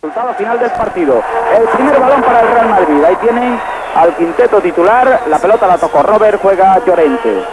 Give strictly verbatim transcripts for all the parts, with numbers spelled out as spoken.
Resultado final del partido. El primer balón para el Real Madrid. Ahí tienen al quinteto titular. La pelota la tocó Robert, juega Llorente.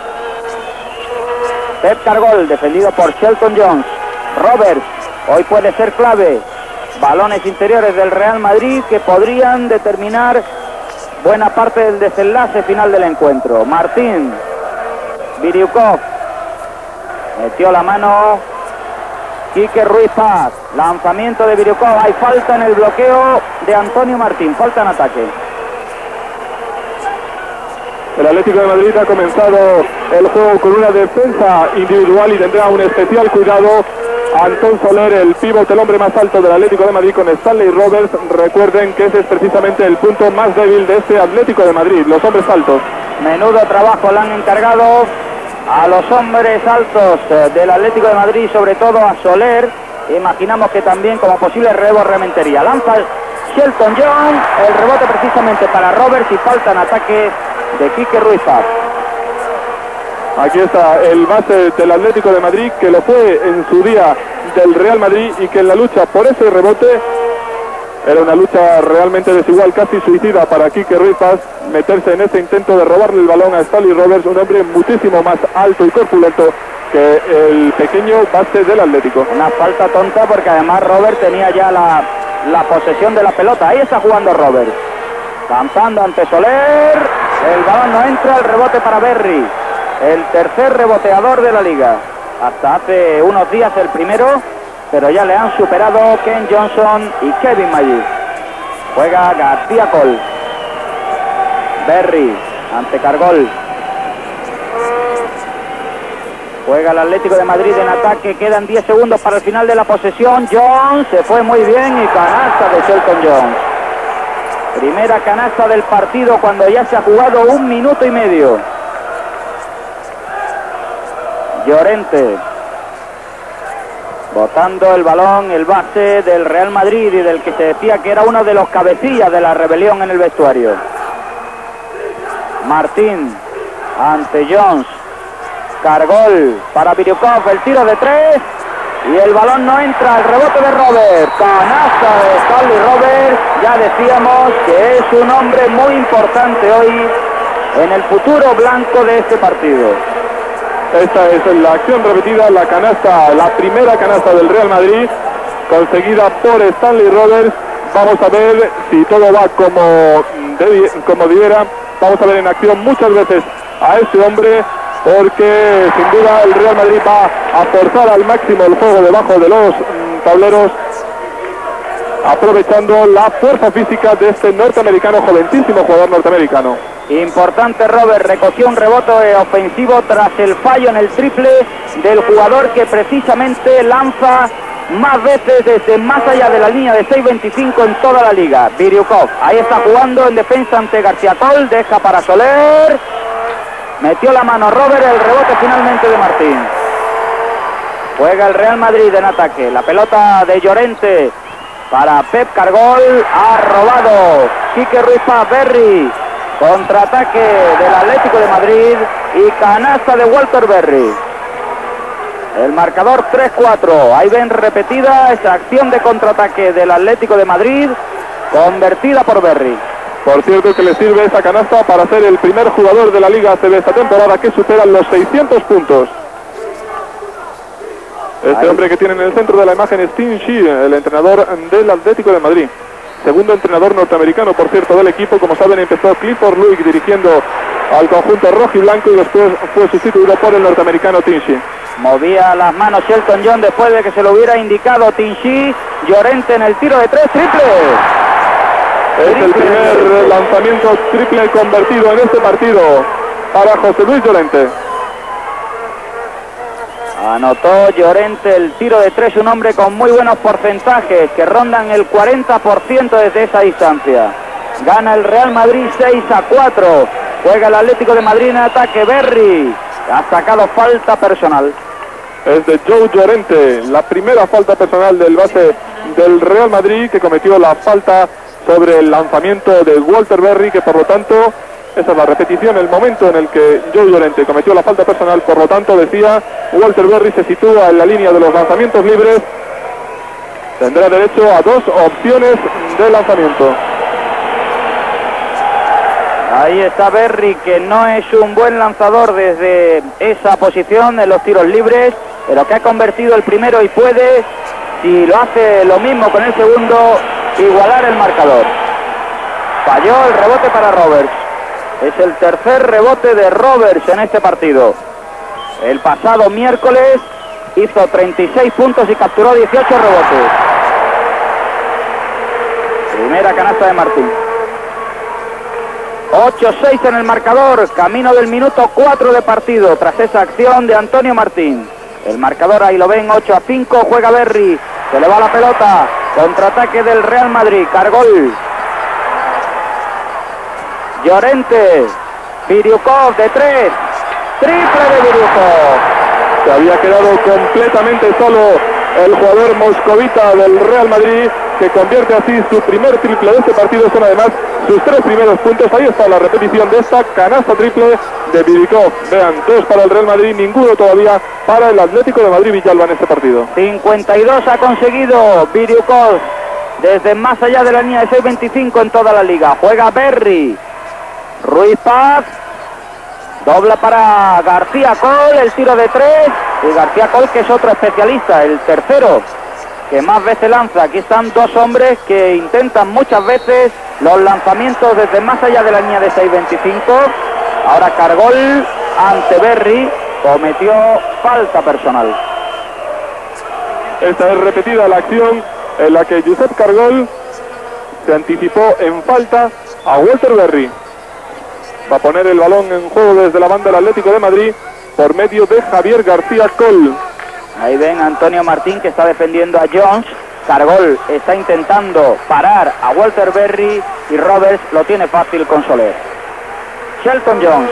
Pep Cargol, defendido por Shelton Jones. Robert, hoy puede ser clave. Balones interiores del Real Madrid que podrían determinar buena parte del desenlace final del encuentro. Martín, Biriukov, metió la mano Quique Ruiz Paz, lanzamiento de Biriukov, hay falta en el bloqueo de Antonio Martín, falta en ataque. El Atlético de Madrid ha comenzado el juego con una defensa individual y tendrá un especial cuidado Antón Soler, el pívot, el hombre más alto del Atlético de Madrid, con Stanley Roberts. Recuerden que ese es precisamente el punto más débil de este Atlético de Madrid, los hombres altos. Menudo trabajo le han encargado a los hombres altos del Atlético de Madrid, sobre todo a Soler. Imaginamos que también como posible relevo Rementería. Lanza Shelton John, el rebote precisamente para Roberts y falta en ataque de Quique Ruiz Paz. Aquí está el base del Atlético de Madrid, que lo fue en su día del Real Madrid y que en la lucha por ese rebote era una lucha realmente desigual, casi suicida para Quique Ruiz Paz, meterse en ese intento de robarle el balón a Stanley Roberts, un hombre muchísimo más alto y corpulento que el pequeño base del Atlético. Una falta tonta porque además Roberts tenía ya la, la posesión de la pelota. Ahí está jugando Roberts, lanzando ante Soler, el balón no entra, el rebote para Berry, el tercer reboteador de la liga. Hasta hace unos días el primero, pero ya le han superado Ken Johnson y Kevin Maggi. Juega García Col. Berry ante Cargol. Juega el Atlético de Madrid en ataque, quedan diez segundos para el final de la posesión. Jones se fue muy bien y canasta de Shelton Jones. Primera canasta del partido cuando ya se ha jugado un minuto y medio. Llorente, botando el balón, el base del Real Madrid y del que se decía que era uno de los cabecillas de la rebelión en el vestuario. Martín ante Jones. Cargol para Biriukov, el tiro de tres y el balón no entra, el rebote de Robert, canasta de Stanley Roberts. Ya decíamos que es un hombre muy importante hoy en el futuro blanco de este partido. Esta es la acción repetida, la canasta, la primera canasta del Real Madrid, conseguida por Stanley Roberts. Vamos a ver si todo va como, debi, como debiera. Vamos a ver en acción muchas veces a este hombre, porque sin duda el Real Madrid va a forzar al máximo el juego debajo de los mm, tableros, aprovechando la fuerza física de este norteamericano, jovencísimo jugador norteamericano. Importante Robert, recogió un rebote ofensivo tras el fallo en el triple del jugador que precisamente lanza más veces desde más allá de la línea de seis veinticinco en toda la liga. Biriukov, ahí está jugando en defensa ante García Col, deja para Soler, metió la mano Robert, el rebote finalmente de Martín. Juega el Real Madrid en ataque, la pelota de Llorente para Pep Cargol, ha robado Quique Ruiz Paz. Berry, contraataque del Atlético de Madrid y canasta de Walter Berry. El marcador tres cuatro. Ahí ven repetida esa acción de contraataque del Atlético de Madrid, convertida por Berry. Por cierto que le sirve esa canasta para ser el primer jugador de la Liga A C B esta temporada que supera los seiscientos puntos. Este Ahí. hombre que tiene en el centro de la imagen es Tim Shea, el entrenador del Atlético de Madrid. Segundo entrenador norteamericano, por cierto, del equipo. Como saben, empezó Clifford Luick dirigiendo al conjunto rojo y blanco y después fue sustituido por el norteamericano Tim Shea. Movía las manos Shelton John después de que se lo hubiera indicado Tim Shea. Llorente en el tiro de tres, triple. Es el primer lanzamiento triple convertido en este partido para José Luis Llorente. Anotó Llorente el tiro de tres, un hombre con muy buenos porcentajes que rondan el cuarenta por ciento desde esa distancia. Gana el Real Madrid seis a cuatro. Juega el Atlético de Madrid en ataque. Berry ha sacado falta personal. Es de Joe Llorente, la primera falta personal del base del Real Madrid, que cometió la falta sobre el lanzamiento de Walter Berry, que por lo tanto, esa es la repetición, el momento en el que Joe Llorente cometió la falta personal. Por lo tanto, decía, Walter Berry se sitúa en la línea de los lanzamientos libres tendrá derecho a dos opciones de lanzamiento. Ahí está Berry, que no es un buen lanzador desde esa posición en los tiros libres, pero que ha convertido el primero y puede, si lo hace lo mismo con el segundo, igualar el marcador. Falló el rebote para Roberts. Es el tercer rebote de Roberts en este partido. El pasado miércoles hizo treinta y seis puntos y capturó dieciocho rebotes. Primera canasta de Martín. ocho seis en el marcador, camino del minuto cuatro de partido, tras esa acción de Antonio Martín. El marcador ahí lo ven, ocho a cinco, juega Berry, se le va la pelota, contraataque del Real Madrid, Cargol. Llorente, Biriukov de tres, triple de Biriukov. Se había quedado completamente solo el jugador moscovita del Real Madrid, que convierte así su primer triple de este partido. Son además sus tres primeros puntos. Ahí está la repetición de esta canasta triple de Biriukov. Vean, dos para el Real Madrid, ninguno todavía para el Atlético de Madrid Villalba en este partido. cincuenta y dos ha conseguido Biriukov desde más allá de la línea de seis veinticinco en toda la liga. Juega Berry, Ruiz Paz, dobla para García Col, el tiro de tres, y García Col, que es otro especialista, el tercero que más veces lanza. Aquí están dos hombres que intentan muchas veces los lanzamientos desde más allá de la línea de seis veinticinco. Ahora Cargol ante Berry cometió falta personal. Esta es repetida la acción en la que Josep Cargol se anticipó en falta a Walter Berry. Va a poner el balón en juego desde la banda del Atlético de Madrid por medio de Javier García Col. Ahí ven a Antonio Martín, que está defendiendo a Jones. Cargol está intentando parar a Walter Berry y Roberts lo tiene fácil con Soler. Shelton Jones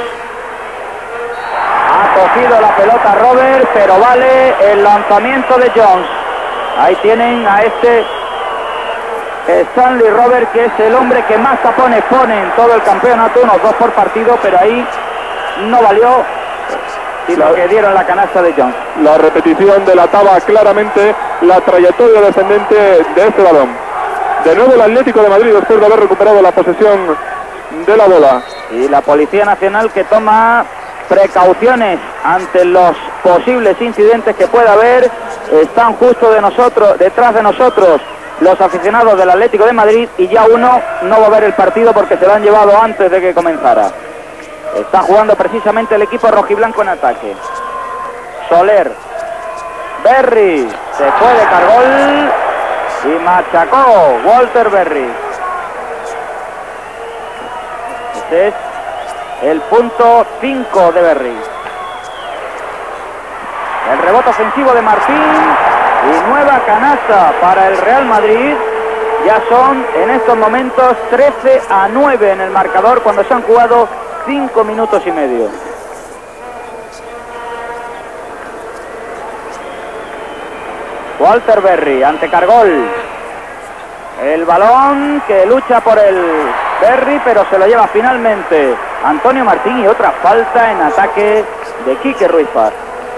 ha cogido la pelota Roberts, pero vale el lanzamiento de Jones. Ahí tienen a este Stanley Roberts, que es el hombre que más tapones pone en todo el campeonato, unos dos por partido, pero ahí no valió, y lo que dieron la canasta de Jones. La repetición delataba claramente la trayectoria descendente de este balón. De nuevo el Atlético de Madrid después de haber recuperado la posesión de la bola. Y la Policía Nacional, que toma precauciones ante los posibles incidentes que pueda haber. Están justo de nosotros, detrás de nosotros, los aficionados del Atlético de Madrid, y ya uno no va a ver el partido porque se lo han llevado antes de que comenzara. Está jugando precisamente el equipo rojiblanco en ataque. Soler, Berry, se fue de Cargol y machacó Walter Berry. Este es el punto cinco de Berry. El rebote ofensivo de Martín y nueva canasta para el Real Madrid. Ya son en estos momentos trece a nueve en el marcador cuando se han jugado cinco minutos y medio. Walter Berry ante Cargol. El balón que lucha por el Berry, pero se lo lleva finalmente Antonio Martín, y otra falta en ataque de Quique Ruiz Paz.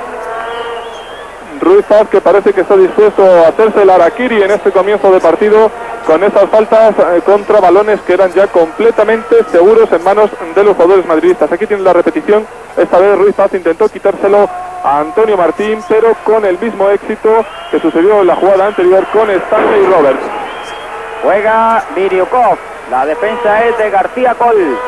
Ruiz Paz, que parece que está dispuesto a hacerse el harakiri en este comienzo de partido, con esas faltas eh, contra balones que eran ya completamente seguros en manos de los jugadores madridistas. Aquí tienen la repetición. Esta vez Ruiz Paz intentó quitárselo a Antonio Martín, pero con el mismo éxito que sucedió en la jugada anterior con Stanley Roberts. Juega Biriukov. La defensa es de García Col.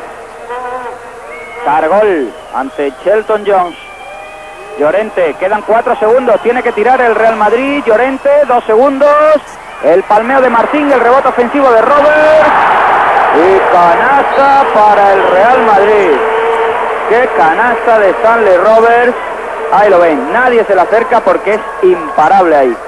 Cargol ante Shelton Jones. Llorente, quedan cuatro segundos, tiene que tirar el Real Madrid. Llorente, dos segundos. El palmeo de Martín, el rebote ofensivo de Roberts. Y canasta para el Real Madrid. Qué canasta de Stanley Roberts. Ahí lo ven, nadie se le acerca porque es imparable ahí.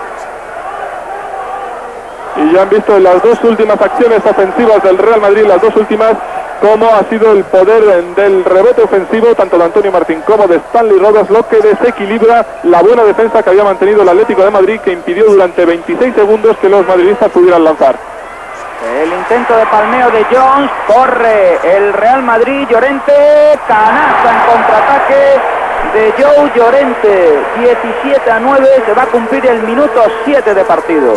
Y ya han visto en las dos últimas acciones ofensivas del Real Madrid, las dos últimas, cómo ha sido el poder del rebote ofensivo tanto de Antonio Martín como de Stanley Roberts, lo que desequilibra la buena defensa que había mantenido el Atlético de Madrid, que impidió durante veintiséis segundos que los madridistas pudieran lanzar. El intento de palmeo de Jones, corre el Real Madrid. Llorente, canasta en contraataque de Joe Llorente, diecisiete a nueve, se va a cumplir el minuto siete de partido.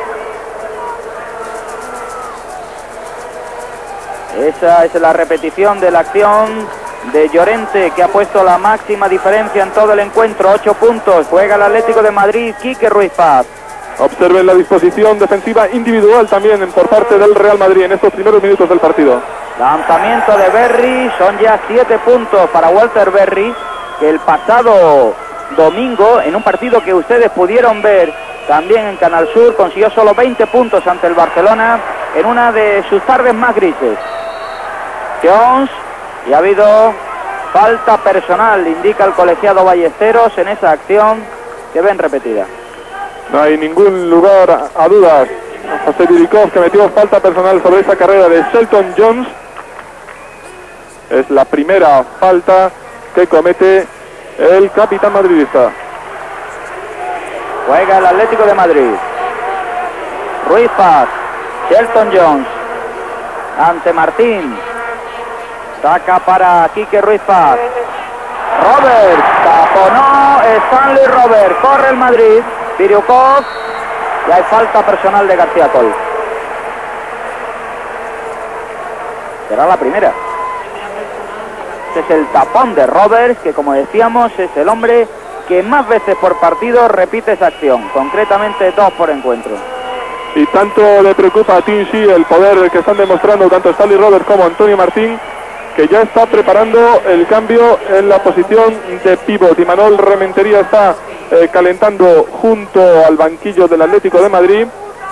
Esa es la repetición de la acción de Llorente, que ha puesto la máxima diferencia en todo el encuentro, ocho puntos. Juega el Atlético de Madrid, Quique Ruiz Paz. Observen la disposición defensiva individual también por parte del Real Madrid en estos primeros minutos del partido. Lanzamiento de Berry, son ya siete puntos para Walter Berry, que el pasado domingo, en un partido que ustedes pudieron ver también en Canal Sur, consiguió solo veinte puntos ante el Barcelona en una de sus tardes más grises. Jones, y ha habido falta personal, indica el colegiado Ballesteros en esa acción que ven repetida. No hay ningún lugar a, a dudas. José Birikov, que metió falta personal sobre esa carrera de Shelton Jones. Es la primera falta que comete el capitán madridista. Juega el Atlético de Madrid. Ruiz Paz, Shelton Jones, ante Martín. Saca para Quique Ruiz Paz. Robert, taponó Stanley Robert. Corre el Madrid. Biriukov, y hay falta personal de García Col. Será la primera. Este es el tapón de Roberts, que como decíamos es el hombre que más veces por partido repite esa acción, concretamente dos por encuentro. Y tanto le preocupa a Tinsi el poder que están demostrando tanto Stanley Roberts como Antonio Martín, que ya está preparando el cambio en la posición de pívot. Y Manuel Rementería está eh, calentando junto al banquillo del Atlético de Madrid.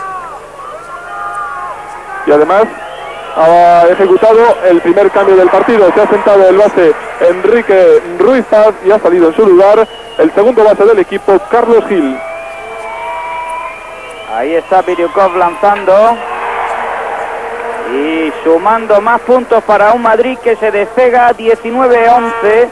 Y además ha ejecutado el primer cambio del partido. Se ha sentado el base Enrique Ruiz Paz y ha salido en su lugar el segundo base del equipo, Carlos Gil. Ahí está Biriukov lanzando y sumando más puntos para un Madrid que se despega diecinueve a once,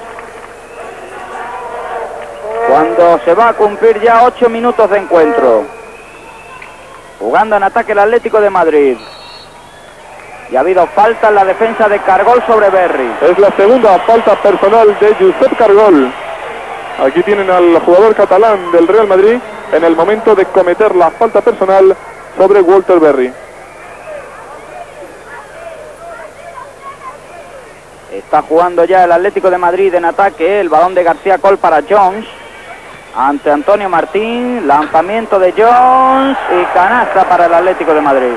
cuando se va a cumplir ya ocho minutos de encuentro. Jugando en ataque el Atlético de Madrid. Y ha habido falta en la defensa de Cargol sobre Berry. Es la segunda falta personal de Josep Cargol. Aquí tienen al jugador catalán del Real Madrid en el momento de cometer la falta personal sobre Walter Berry. Está jugando ya el Atlético de Madrid en ataque. El balón de García Col para Jones. Ante Antonio Martín. Lanzamiento de Jones. Y canasta para el Atlético de Madrid.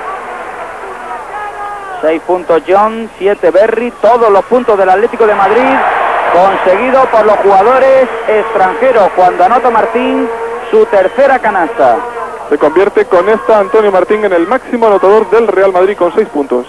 seis puntos Jones, siete Berry. Todos los puntos del Atlético de Madrid conseguidos por los jugadores extranjeros. Cuando anota Martín su tercera canasta. Se convierte con esta Antonio Martín en el máximo anotador del Real Madrid con seis puntos.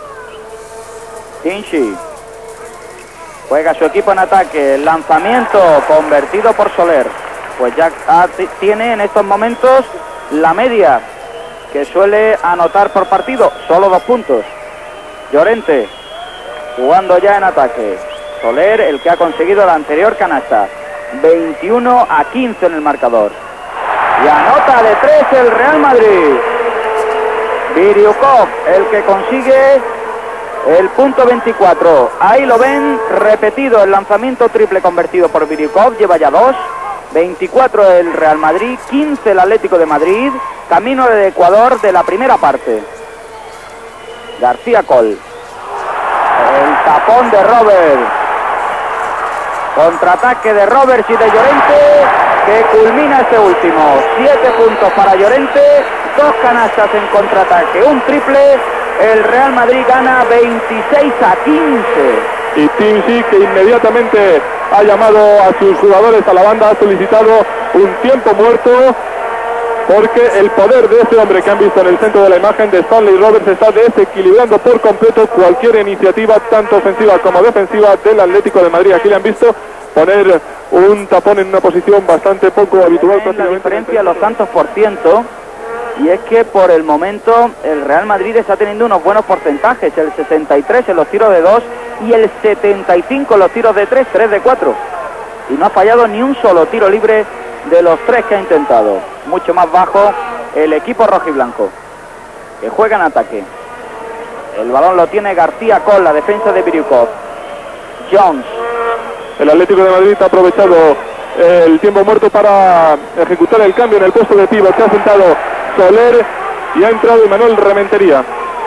Tinchi. Juega su equipo en ataque. El lanzamiento convertido por Soler. Pues ya tiene en estos momentos la media que suele anotar por partido. Solo dos puntos. Llorente jugando ya en ataque. Soler, el que ha conseguido la anterior canasta. veintiuno a quince en el marcador. Y anota de tres el Real Madrid. Biriukov, el que consigue el punto veinticuatro. Ahí lo ven, repetido el lanzamiento triple convertido por Biriukov. Lleva ya dos. veinticuatro el Real Madrid, quince el Atlético de Madrid. Camino del Ecuador de la primera parte. García Col. El tapón de Roberts. Contraataque de Roberts y de Llorente, que culmina este último. Siete puntos para Llorente, dos canastas en contraataque, un triple. El Real Madrid gana veintiséis a quince. Y Tinsi, que inmediatamente ha llamado a sus jugadores a la banda, ha solicitado un tiempo muerto, porque el poder de este hombre que han visto en el centro de la imagen de Stanley Roberts está desequilibrando por completo cualquier iniciativa, tanto ofensiva como defensiva, del Atlético de Madrid. Aquí le han visto poner un tapón en una posición bastante poco habitual. La diferencia los tantos por ciento, y es que por el momento el Real Madrid está teniendo unos buenos porcentajes, el sesenta y tres en los tiros de dos y el setenta y cinco en los tiros de tres, tres de cuatro. Y no ha fallado ni un solo tiro libre de los tres que ha intentado. Mucho más bajo el equipo rojiblanco, que juega en ataque. El balón lo tiene García Col, la defensa de Biriukov. Jones. El Atlético de Madrid ha aprovechado eh, el tiempo muerto para ejecutar el cambio en el puesto de pívot. Se ha sentado Soler y ha entrado Imanol Rementería.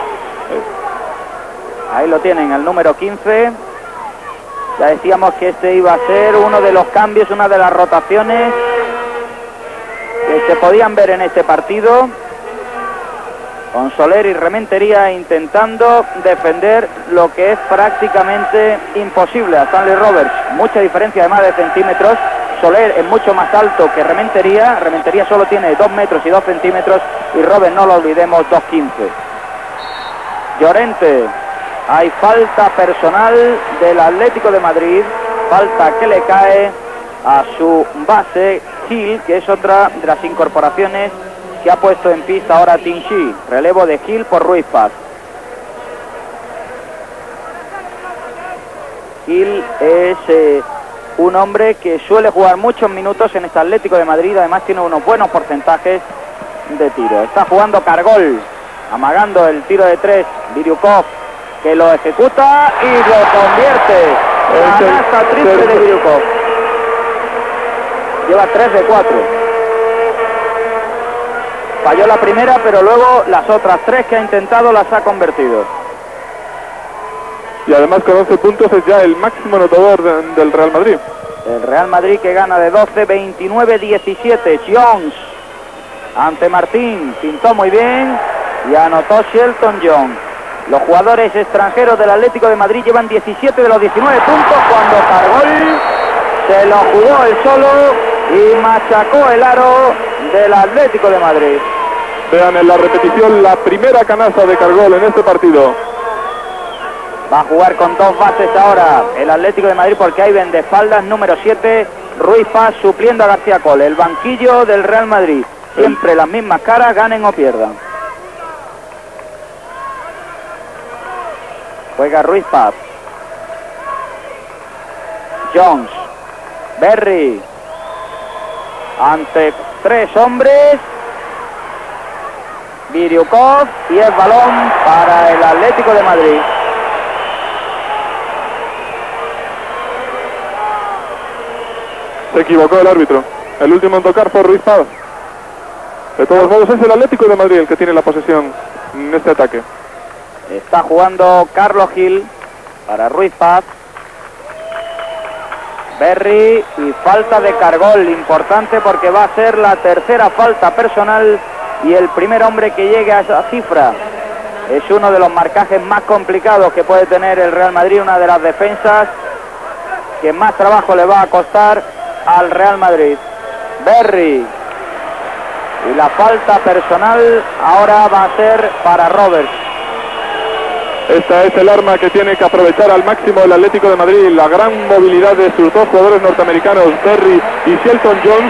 Ahí lo tienen, el número quince. Ya decíamos que este iba a ser uno de los cambios, una de las rotaciones que se podían ver en este partido, con Soler y Rementería intentando defender lo que es prácticamente imposible a Stanley Roberts. Mucha diferencia además de centímetros. Soler es mucho más alto que Rementería. Rementería solo tiene dos metros y dos centímetros y Roberts, no lo olvidemos, dos quince. Llorente. Hay falta personal del Atlético de Madrid, falta que le cae a su base Gil, que es otra de las incorporaciones que ha puesto en pista ahora Tinchi. Relevo de Gil por Ruiz Paz. Gil es eh, un hombre que suele jugar muchos minutos en este Atlético de Madrid, además tiene unos buenos porcentajes de tiro. Está jugando Cargol, amagando el tiro de tres, Biriukov, que lo ejecuta y lo convierte. Canasta triple de Biriukov. Lleva tres de cuatro. Falló la primera, pero luego las otras tres que ha intentado las ha convertido. Y además con once puntos es ya el máximo anotador de, del Real Madrid. El Real Madrid que gana de doce, veintinueve diecisiete. Jones ante Martín, pintó muy bien y anotó Shelton Jones. Los jugadores extranjeros del Atlético de Madrid llevan diecisiete de los diecinueve puntos cuando Cargol se lo jugó él solo y machacó el aro del Atlético de Madrid. Vean en la repetición la primera canasta de Cargol en este partido. Va a jugar con dos bases ahora el Atlético de Madrid porque hay vendeespaldas, número siete, Ruiz Paz supliendo a García Cole. El banquillo del Real Madrid, siempre las mismas caras, ganen o pierdan. Juega Ruiz Paz. Jones. Berry. Ante tres hombres. Biriukov. Y el balón para el Atlético de Madrid. Se equivocó el árbitro. El último en tocar fue Ruiz Paz. De todos modos es el Atlético de Madrid el que tiene la posesión en este ataque. Está jugando Carlos Gil para Ruiz Paz. Berry y falta de Cargol, importante porque va a ser la tercera falta personal y el primer hombre que llegue a esa cifra. Es uno de los marcajes más complicados que puede tener el Real Madrid, una de las defensas que más trabajo le va a costar al Real Madrid. Berry y la falta personal ahora va a ser para Roberts. Esta es el arma que tiene que aprovechar al máximo el Atlético de Madrid, la gran movilidad de sus dos jugadores norteamericanos, Berry y Shelton Jones.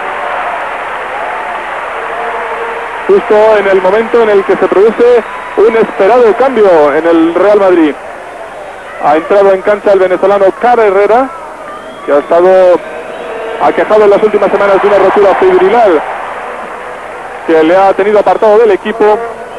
Justo en el momento en el que se produce un esperado cambio en el Real Madrid. Ha entrado en cancha el venezolano Cara Herrera, que ha estado aquejado en las últimas semanas de una rotura fibrilar que le ha tenido apartado del equipo.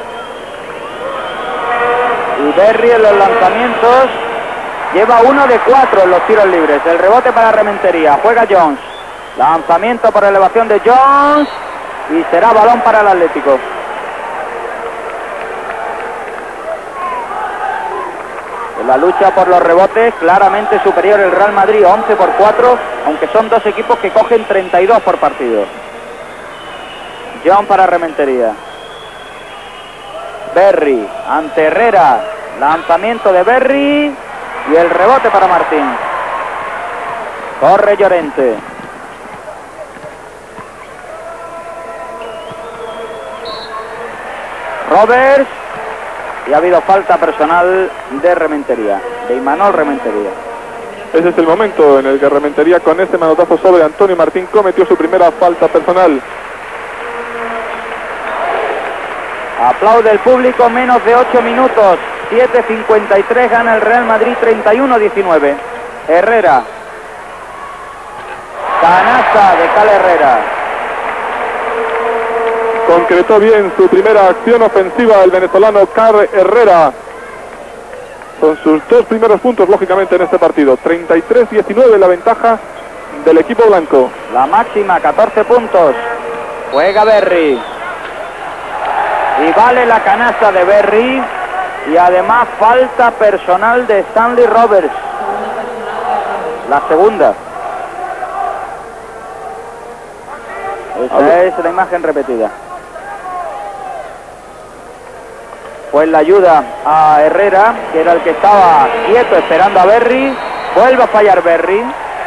Y Berry en los lanzamientos lleva uno de cuatro en los tiros libres. El rebote para Rementería. Juega Jones. Lanzamiento por elevación de Jones. Y será balón para el Atlético. En la lucha por los rebotes, claramente superior el Real Madrid, once por cuatro, aunque son dos equipos que cogen treinta y dos por partido. Jones para Rementería. Berry ante Herrera, lanzamiento de Berry y el rebote para Martín. Corre Llorente. Roberts y ha habido falta personal de Rementería, de Imanol Rementería. Ese es el momento en el que Rementería, con ese manotazo sobre Antonio Martín, cometió su primera falta personal. Aplaude el público, menos de ocho minutos, siete cincuenta y tres, gana el Real Madrid treinta y uno diecinueve. Herrera. Canasta de Cal Herrera. Concretó bien su primera acción ofensiva el venezolano Car Herrera. Son sus dos primeros puntos, lógicamente, en este partido. treinta y tres diecinueve la ventaja del equipo blanco. La máxima, catorce puntos. Juega Berry. Y vale la canasta de Berry. Y además falta personal de Stanley Roberts. La segunda. Esa es la imagen repetida. Pues la ayuda a Herrera, que era el que estaba quieto esperando a Berry. Vuelve a fallar Berry.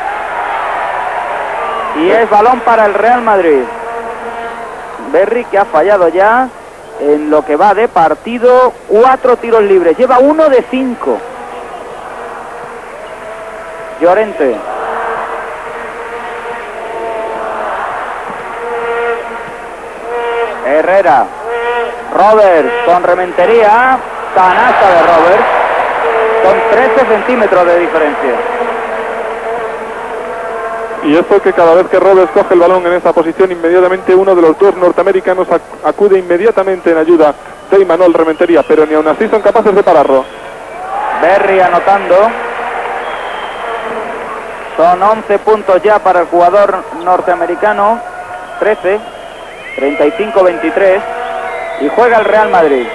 Y es balón para el Real Madrid. Berry, que ha fallado ya en lo que va de partido cuatro tiros libres. Lleva uno de cinco. Llorente. Herrera. Roberts con Rementería. Canasta de Roberts. Con trece centímetros de diferencia. Y esto que cada vez que Roberts coge el balón en esa posición, inmediatamente uno de los dos norteamericanos ac acude inmediatamente en ayuda de Imanol Rementería, pero ni aún así son capaces de pararlo. Berry anotando. Son once puntos ya para el jugador norteamericano. trece, treinta y cinco veintitrés. Y juega el Real Madrid.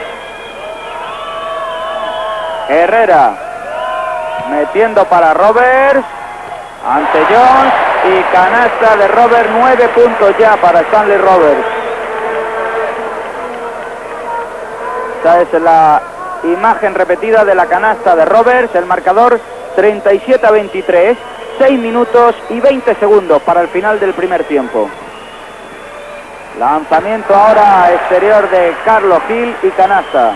Herrera. Metiendo para Roberts. Ante Jones. Y canasta de Roberts. nueve puntos ya para Stanley Roberts. Esta es la imagen repetida de la canasta de Roberts. El marcador treinta y siete a veintitrés. seis minutos y veinte segundos para el final del primer tiempo. Lanzamiento ahora exterior de Carlos Gil y canasta.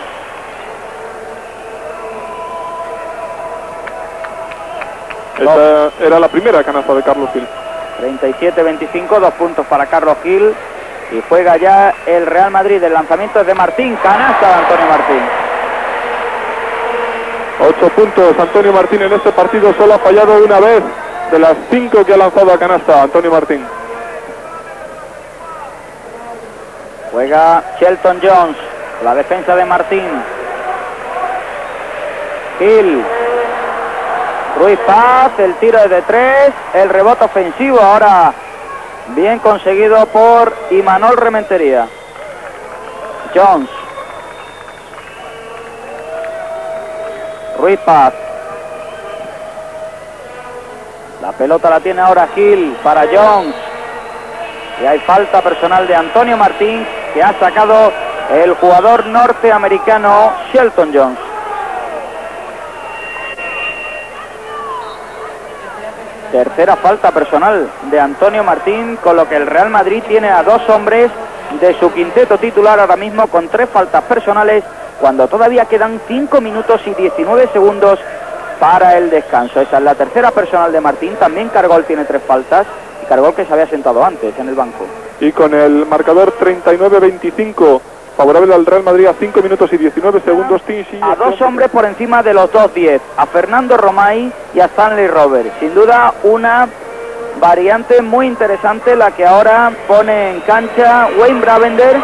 Esta era la primera canasta de Carlos Gil. treinta y siete veinticinco, dos puntos para Carlos Gil. Y juega ya el Real Madrid. El lanzamiento es de Martín, canasta de Antonio Martín. Ocho puntos Antonio Martín en este partido. Solo ha fallado una vez de las cinco que ha lanzado a canasta Antonio Martín. Juega Shelton Jones. La defensa de Martín. Gil. Ruiz Paz, el tiro es de tres. El rebote ofensivo ahora bien conseguido por Imanol Rementería. Jones. Ruiz Paz. La pelota la tiene ahora Gil para Jones. Y hay falta personal de Antonio Martín, que ha sacado el jugador norteamericano Shelton Jones. Tercera falta personal de Antonio Martín, con lo que el Real Madrid tiene a dos hombres de su quinteto titular ahora mismo con tres faltas personales, cuando todavía quedan cinco minutos y diecinueve segundos para el descanso. Esa es la tercera personal de Martín. También Cargol tiene tres faltas, y Cargol que se había sentado antes en el banco. Y con el marcador treinta y nueve veinticinco favorable al Real Madrid a cinco minutos y diecinueve segundos. Tinsi, a dos hombres por encima de los dos diez, a Fernando Romay y a Stanley Roberts. Sin duda una variante muy interesante la que ahora pone en cancha Wayne Bravender,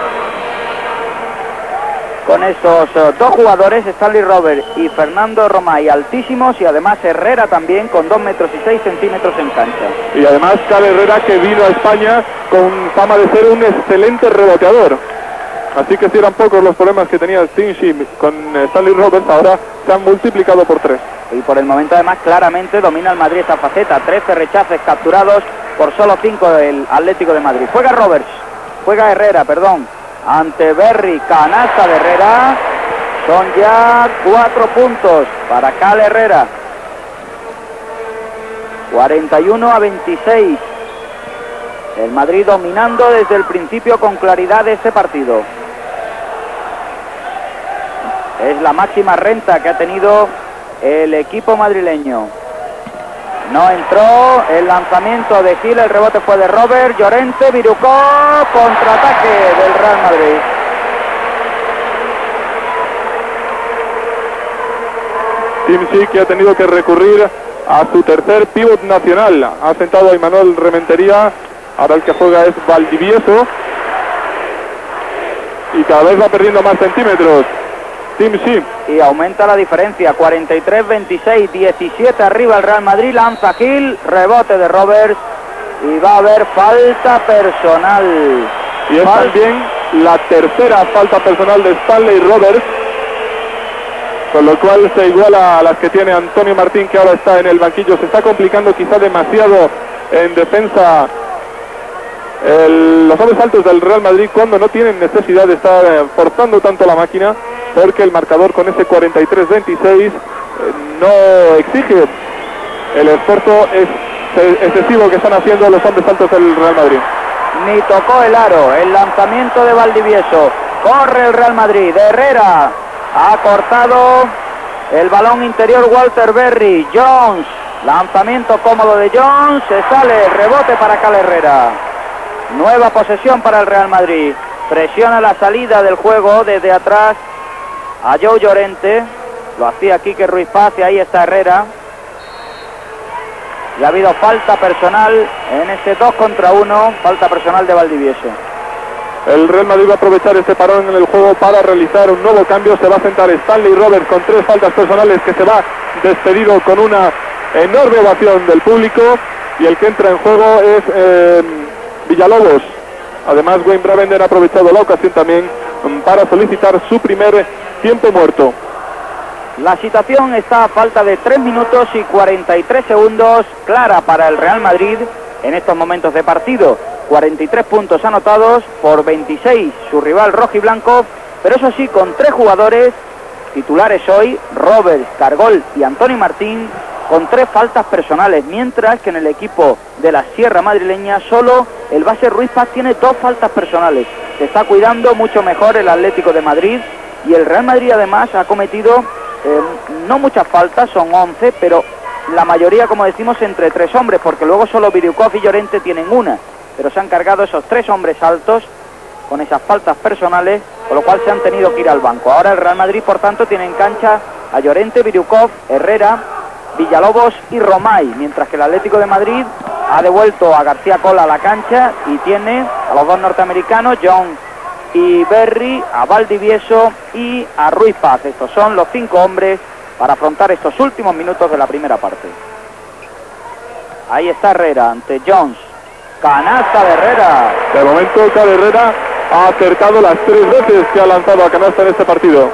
con estos uh, dos jugadores, Stanley Roberts y Fernando Romay, altísimos, y además Herrera también con dos metros y seis centímetros en cancha. Y además Cal Herrera, que vino a España con fama de ser un excelente reboteador. Así que si eran pocos los problemas que tenía Stingy con Stanley Roberts, ahora se han multiplicado por tres. Y por el momento además claramente domina el Madrid esta faceta. trece rechaces capturados por solo cinco del Atlético de Madrid. Juega Roberts, juega Herrera, perdón, ante Berry, canasta de Herrera. Son ya cuatro puntos para Cal Herrera. cuarenta y uno a veintiséis. El Madrid dominando desde el principio con claridad ese partido. Es la máxima renta que ha tenido el equipo madrileño. No entró el lanzamiento de Gil, el rebote fue de Robert. Llorente, Virucó, contraataque del Real Madrid. Timsi, que ha tenido que recurrir a su tercer pívot nacional. Ha sentado a Imanol Rementería. Ahora el que juega es Valdivieso. Y cada vez va perdiendo más centímetros. Team Sim. Y aumenta la diferencia, cuarenta y tres veintiséis, diecisiete arriba el Real Madrid, lanza Gil, rebote de Roberts y va a haber falta personal. Y es Fal también la tercera falta personal de Stanley Roberts, con lo cual se iguala a las que tiene Antonio Martín, que ahora está en el banquillo. Se está complicando quizá demasiado en defensa el, los hombres altos del Real Madrid, cuando no tienen necesidad de estar eh, forzando tanto la máquina, porque el marcador con ese cuarenta y tres veintiséis eh, no exige el esfuerzo es, es, excesivo que están haciendo los hombres altos del Real Madrid. Ni tocó el aro, el lanzamiento de Valdivieso, corre el Real Madrid, de Herrera, ha cortado el balón interior Walter Berry, Jones, lanzamiento cómodo de Jones, se sale el rebote para Cal Herrera, nueva posesión para el Real Madrid, presiona la salida del juego desde atrás a Joe Llorente, lo hacía Quique Ruiz Paz y ahí está Herrera. Y ha habido falta personal en ese dos contra uno, falta personal de Valdivieso. El Real Madrid va a aprovechar este parón en el juego para realizar un nuevo cambio. Se va a sentar Stanley Roberts con tres faltas personales, que se va despedido con una enorme ovación del público. Y el que entra en juego es eh, Villalobos. Además, Wayne Bravender ha aprovechado la ocasión también para solicitar su primer tiempo muerto. La situación está a falta de tres minutos y cuarenta y tres segundos, clara para el Real Madrid en estos momentos de partido. cuarenta y tres puntos anotados por veintiséis su rival rojiblanco, pero eso sí, con tres jugadores titulares hoy, Roberts, Cargol y Antonio Martín, con tres faltas personales, mientras que en el equipo de la Sierra Madrileña solo el base Ruiz Paz tiene dos faltas personales. Se está cuidando mucho mejor el Atlético de Madrid, y el Real Madrid además ha cometido eh, no muchas faltas, son once, pero la mayoría, como decimos, entre tres hombres, porque luego solo Biriukov y Llorente tienen una, pero se han cargado esos tres hombres altos con esas faltas personales, con lo cual se han tenido que ir al banco. Ahora el Real Madrid, por tanto, tiene en cancha a Llorente, Biriukov, Herrera, Villalobos y Romay, mientras que el Atlético de Madrid ha devuelto a García Cola a la cancha y tiene a los dos norteamericanos, John y Berry, a Valdivieso y a Ruiz Paz. Estos son los cinco hombres para afrontar estos últimos minutos de la primera parte. Ahí está Herrera ante Jones, canasta de Herrera. De momento Cal Herrera ha acertado las tres veces que ha lanzado a canasta en este partido.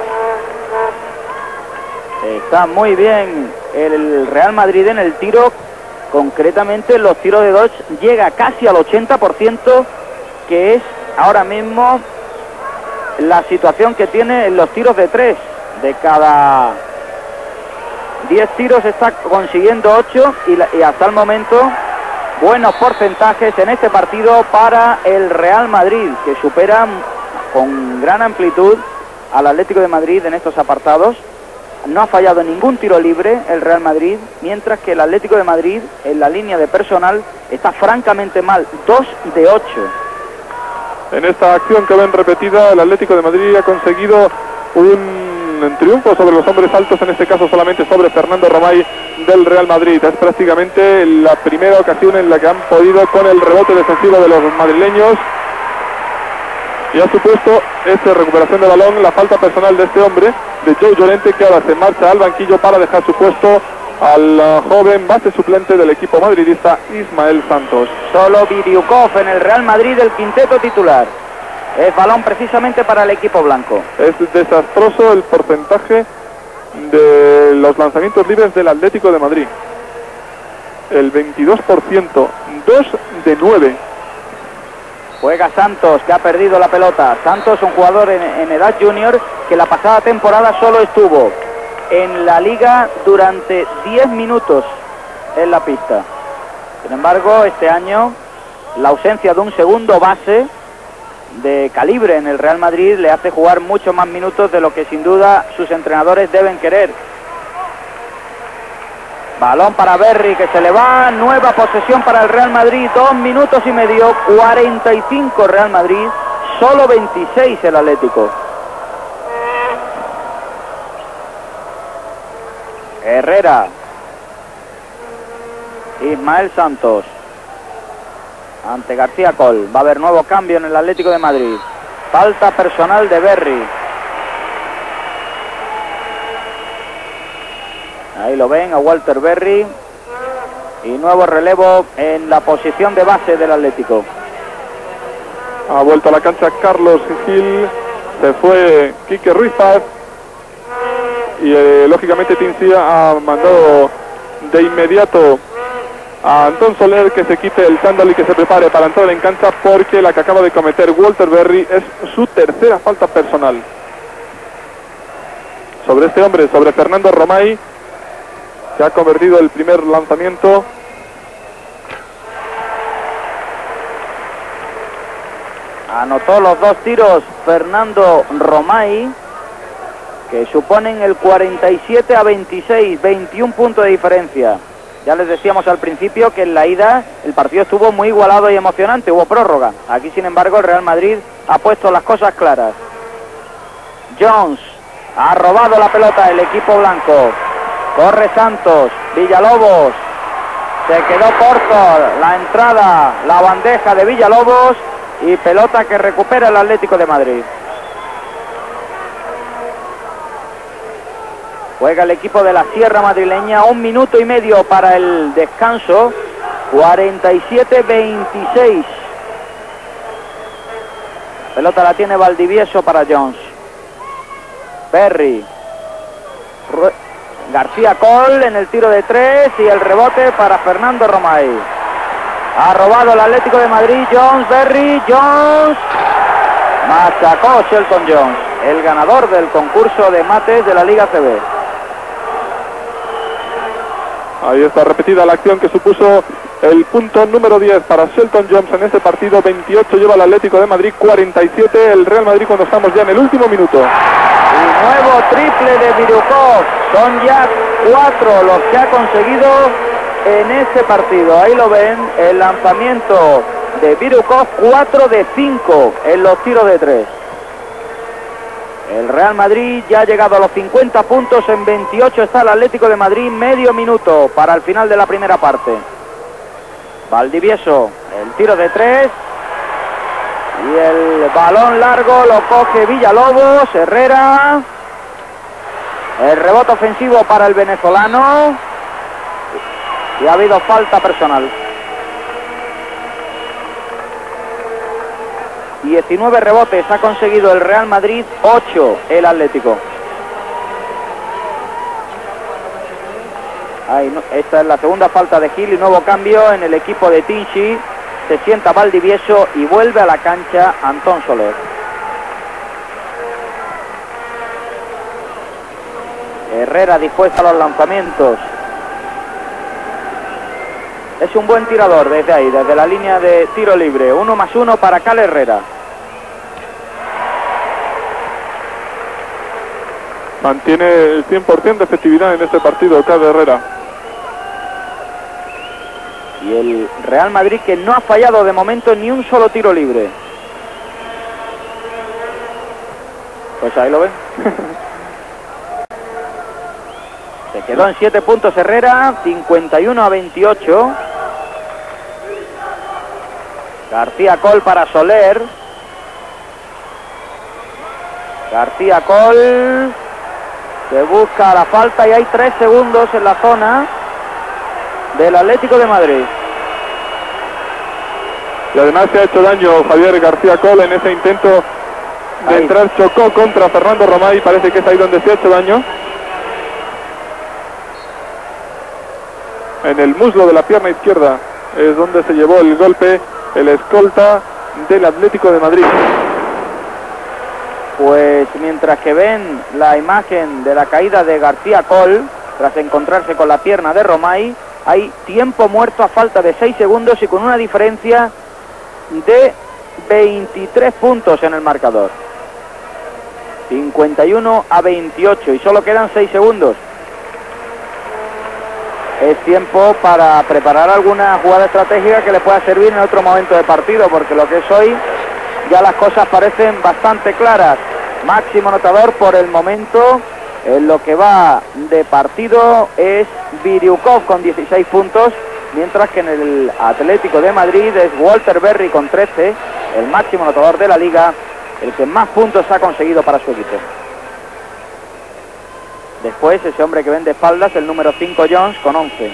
Está muy bien el Real Madrid en el tiro, concretamente los tiros de dos llega casi al ochenta por ciento, que es ahora mismo la situación que tiene en los tiros de tres. De cada diez tiros está consiguiendo ocho, y, la, y hasta el momento buenos porcentajes en este partido para el Real Madrid, que supera con gran amplitud al Atlético de Madrid en estos apartados. No ha fallado ningún tiro libre el Real Madrid, mientras que el Atlético de Madrid en la línea de personal está francamente mal, dos de ocho. En esta acción que ven repetida, el Atlético de Madrid ha conseguido un triunfo sobre los hombres altos, en este caso solamente sobre Fernando Romay del Real Madrid. Es prácticamente la primera ocasión en la que han podido con el rebote defensivo de los madrileños, y ha supuesto esta recuperación de balón la falta personal de este hombre, de Joe Llorente, que ahora se marcha al banquillo para dejar su puesto al uh, joven base suplente del equipo madridista, Ismael Santos. Solo Biriukov en el Real Madrid, el quinteto titular. Es balón precisamente para el equipo blanco. Es desastroso el porcentaje de los lanzamientos libres del Atlético de Madrid. El veintidós por ciento, dos de nueve. Juega Santos, que ha perdido la pelota. Santos, un jugador en, en edad junior, que la pasada temporada solo estuvo en la liga durante diez minutos en la pista. Sin embargo, este año la ausencia de un segundo base de calibre en el Real Madrid le hace jugar mucho más minutos de lo que sin duda sus entrenadores deben querer. Balón para Berry, que se le va, nueva posesión para el Real Madrid, dos minutos y medio, cuarenta y cinco Real Madrid, solo veintiséis el Atlético. Herrera, Ismael Santos ante García Col. Va a haber nuevo cambio en el Atlético de Madrid. Falta personal de Berry. Ahí lo ven, a Walter Berry. Y nuevo relevo en la posición de base del Atlético. Ha vuelto a la cancha Carlos Gil. Se fue Quique Ruiz Paz. Y eh, lógicamente Tincia ha mandado de inmediato a Antón Soler que se quite el chándal y que se prepare para entrar en cancha, porque la que acaba de cometer Walter Berry es su tercera falta personal sobre este hombre, sobre Fernando Romay, que ha convertido el primer lanzamiento. Anotó los dos tiros Fernando Romay, que suponen el cuarenta y siete a veintiséis, veintiún puntos de diferencia. Ya les decíamos al principio que en la ida el partido estuvo muy igualado y emocionante, hubo prórroga. Aquí, sin embargo, el Real Madrid ha puesto las cosas claras. Jones ha robado la pelota el equipo blanco. Corre Santos, Villalobos, se quedó corto la entrada, la bandeja de Villalobos, y pelota que recupera el Atlético de Madrid. Juega el equipo de la Sierra Madrileña, un minuto y medio para el descanso, cuarenta y siete veintiséis. Pelota la tiene Valdivieso para Jones. Berry. García Cole en el tiro de tres y el rebote para Fernando Romay. Ha robado el Atlético de Madrid, Jones, Berry, Jones. Machacó Shelton Jones, el ganador del concurso de mates de la Liga C B. Ahí está repetida la acción que supuso el punto número diez para Shelton Jones en este partido. veintiocho lleva el Atlético de Madrid, cuarenta y siete el Real Madrid cuando estamos ya en el último minuto. Y nuevo triple de Virukov. Son ya cuatro los que ha conseguido en este partido. Ahí lo ven, el lanzamiento de Virukov, cuatro de cinco en los tiros de tres. El Real Madrid ya ha llegado a los cincuenta puntos, en veintiocho está el Atlético de Madrid, medio minuto para el final de la primera parte. Valdivieso, el tiro de tres. Y el balón largo lo coge Villalobos, Herrera. El rebote ofensivo para el venezolano. Y ha habido falta personal. diecinueve rebotes ha conseguido el Real Madrid, ocho el Atlético. Ahí, no, esta es la segunda falta de Gil y nuevo cambio en el equipo de Tinchi. Se sienta Valdivieso y vuelve a la cancha Antón Soler. Herrera dispuesta a los lanzamientos. Es un buen tirador desde ahí, desde la línea de tiro libre. Uno más uno para Cal Herrera. Mantiene el cien por ciento de efectividad en este partido Cal Herrera. Y el Real Madrid que no ha fallado de momento ni un solo tiro libre. Pues ahí lo ven. Se quedó en siete puntos Herrera, cincuenta y uno a veintiocho. García Cole para Soler. García Cole, que busca la falta y hay tres segundos en la zona del Atlético de Madrid. Y además se ha hecho daño Javier García Cole en ese intento de ahí entrar, chocó contra Fernando Romay, parece que es ahí donde se ha hecho daño. En el muslo de la pierna izquierda es donde se llevó el golpe el escolta del Atlético de Madrid. Pues mientras que ven la imagen de la caída de García Cole tras encontrarse con la pierna de Romay, hay tiempo muerto a falta de seis segundos y con una diferencia de veintitrés puntos en el marcador. cincuenta y uno a veintiocho y solo quedan seis segundos. Es tiempo para preparar alguna jugada estratégica que le pueda servir en otro momento de partido, porque lo que es hoy ya las cosas parecen bastante claras. Máximo anotador por el momento en lo que va de partido es Virukov con dieciséis puntos, mientras que en el Atlético de Madrid es Walter Berry con trece, el máximo anotador de la liga, el que más puntos ha conseguido para su equipo. Después ese hombre que vende espaldas, el número cinco Jones, con once.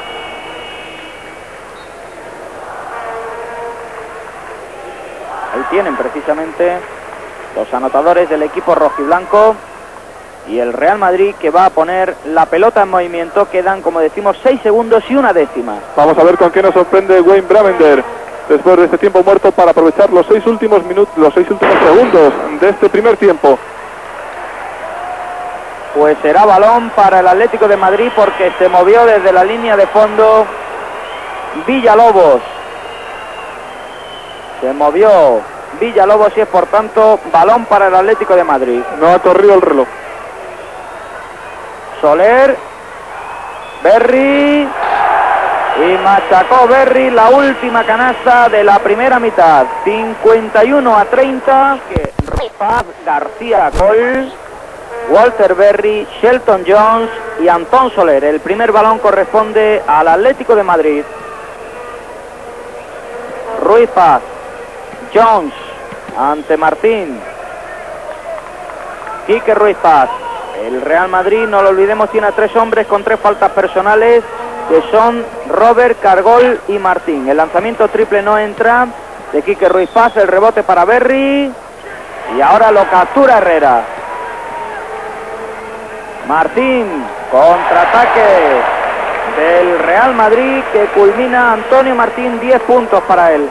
Ahí tienen precisamente los anotadores del equipo rojiblanco. Y el Real Madrid que va a poner la pelota en movimiento. Quedan, como decimos, seis segundos y una décima. Vamos a ver con qué nos sorprende Wayne Bravender después de este tiempo muerto para aprovechar los seis últimos minutos, los seis últimos segundos de este primer tiempo. Pues será balón para el Atlético de Madrid porque se movió desde la línea de fondo Villalobos. Se movió Villalobos y es por tanto balón para el Atlético de Madrid. No ha corrido el reloj. Soler, Berry, y machacó Berry la última canasta de la primera mitad. cincuenta y uno a treinta. Paz, García Col, Walter Berry, Shelton Jones y Antón Soler. El primer balón corresponde al Atlético de Madrid. Ruiz Paz, Jones ante Martín, Quique Ruiz Paz. El Real Madrid, no lo olvidemos, tiene a tres hombres con tres faltas personales, que son Robert, Cargol y Martín. El lanzamiento triple no entra de Quique Ruiz Paz, el rebote para Berry y ahora lo captura Herrera. Martín, contraataque del Real Madrid que culmina Antonio Martín, diez puntos para él.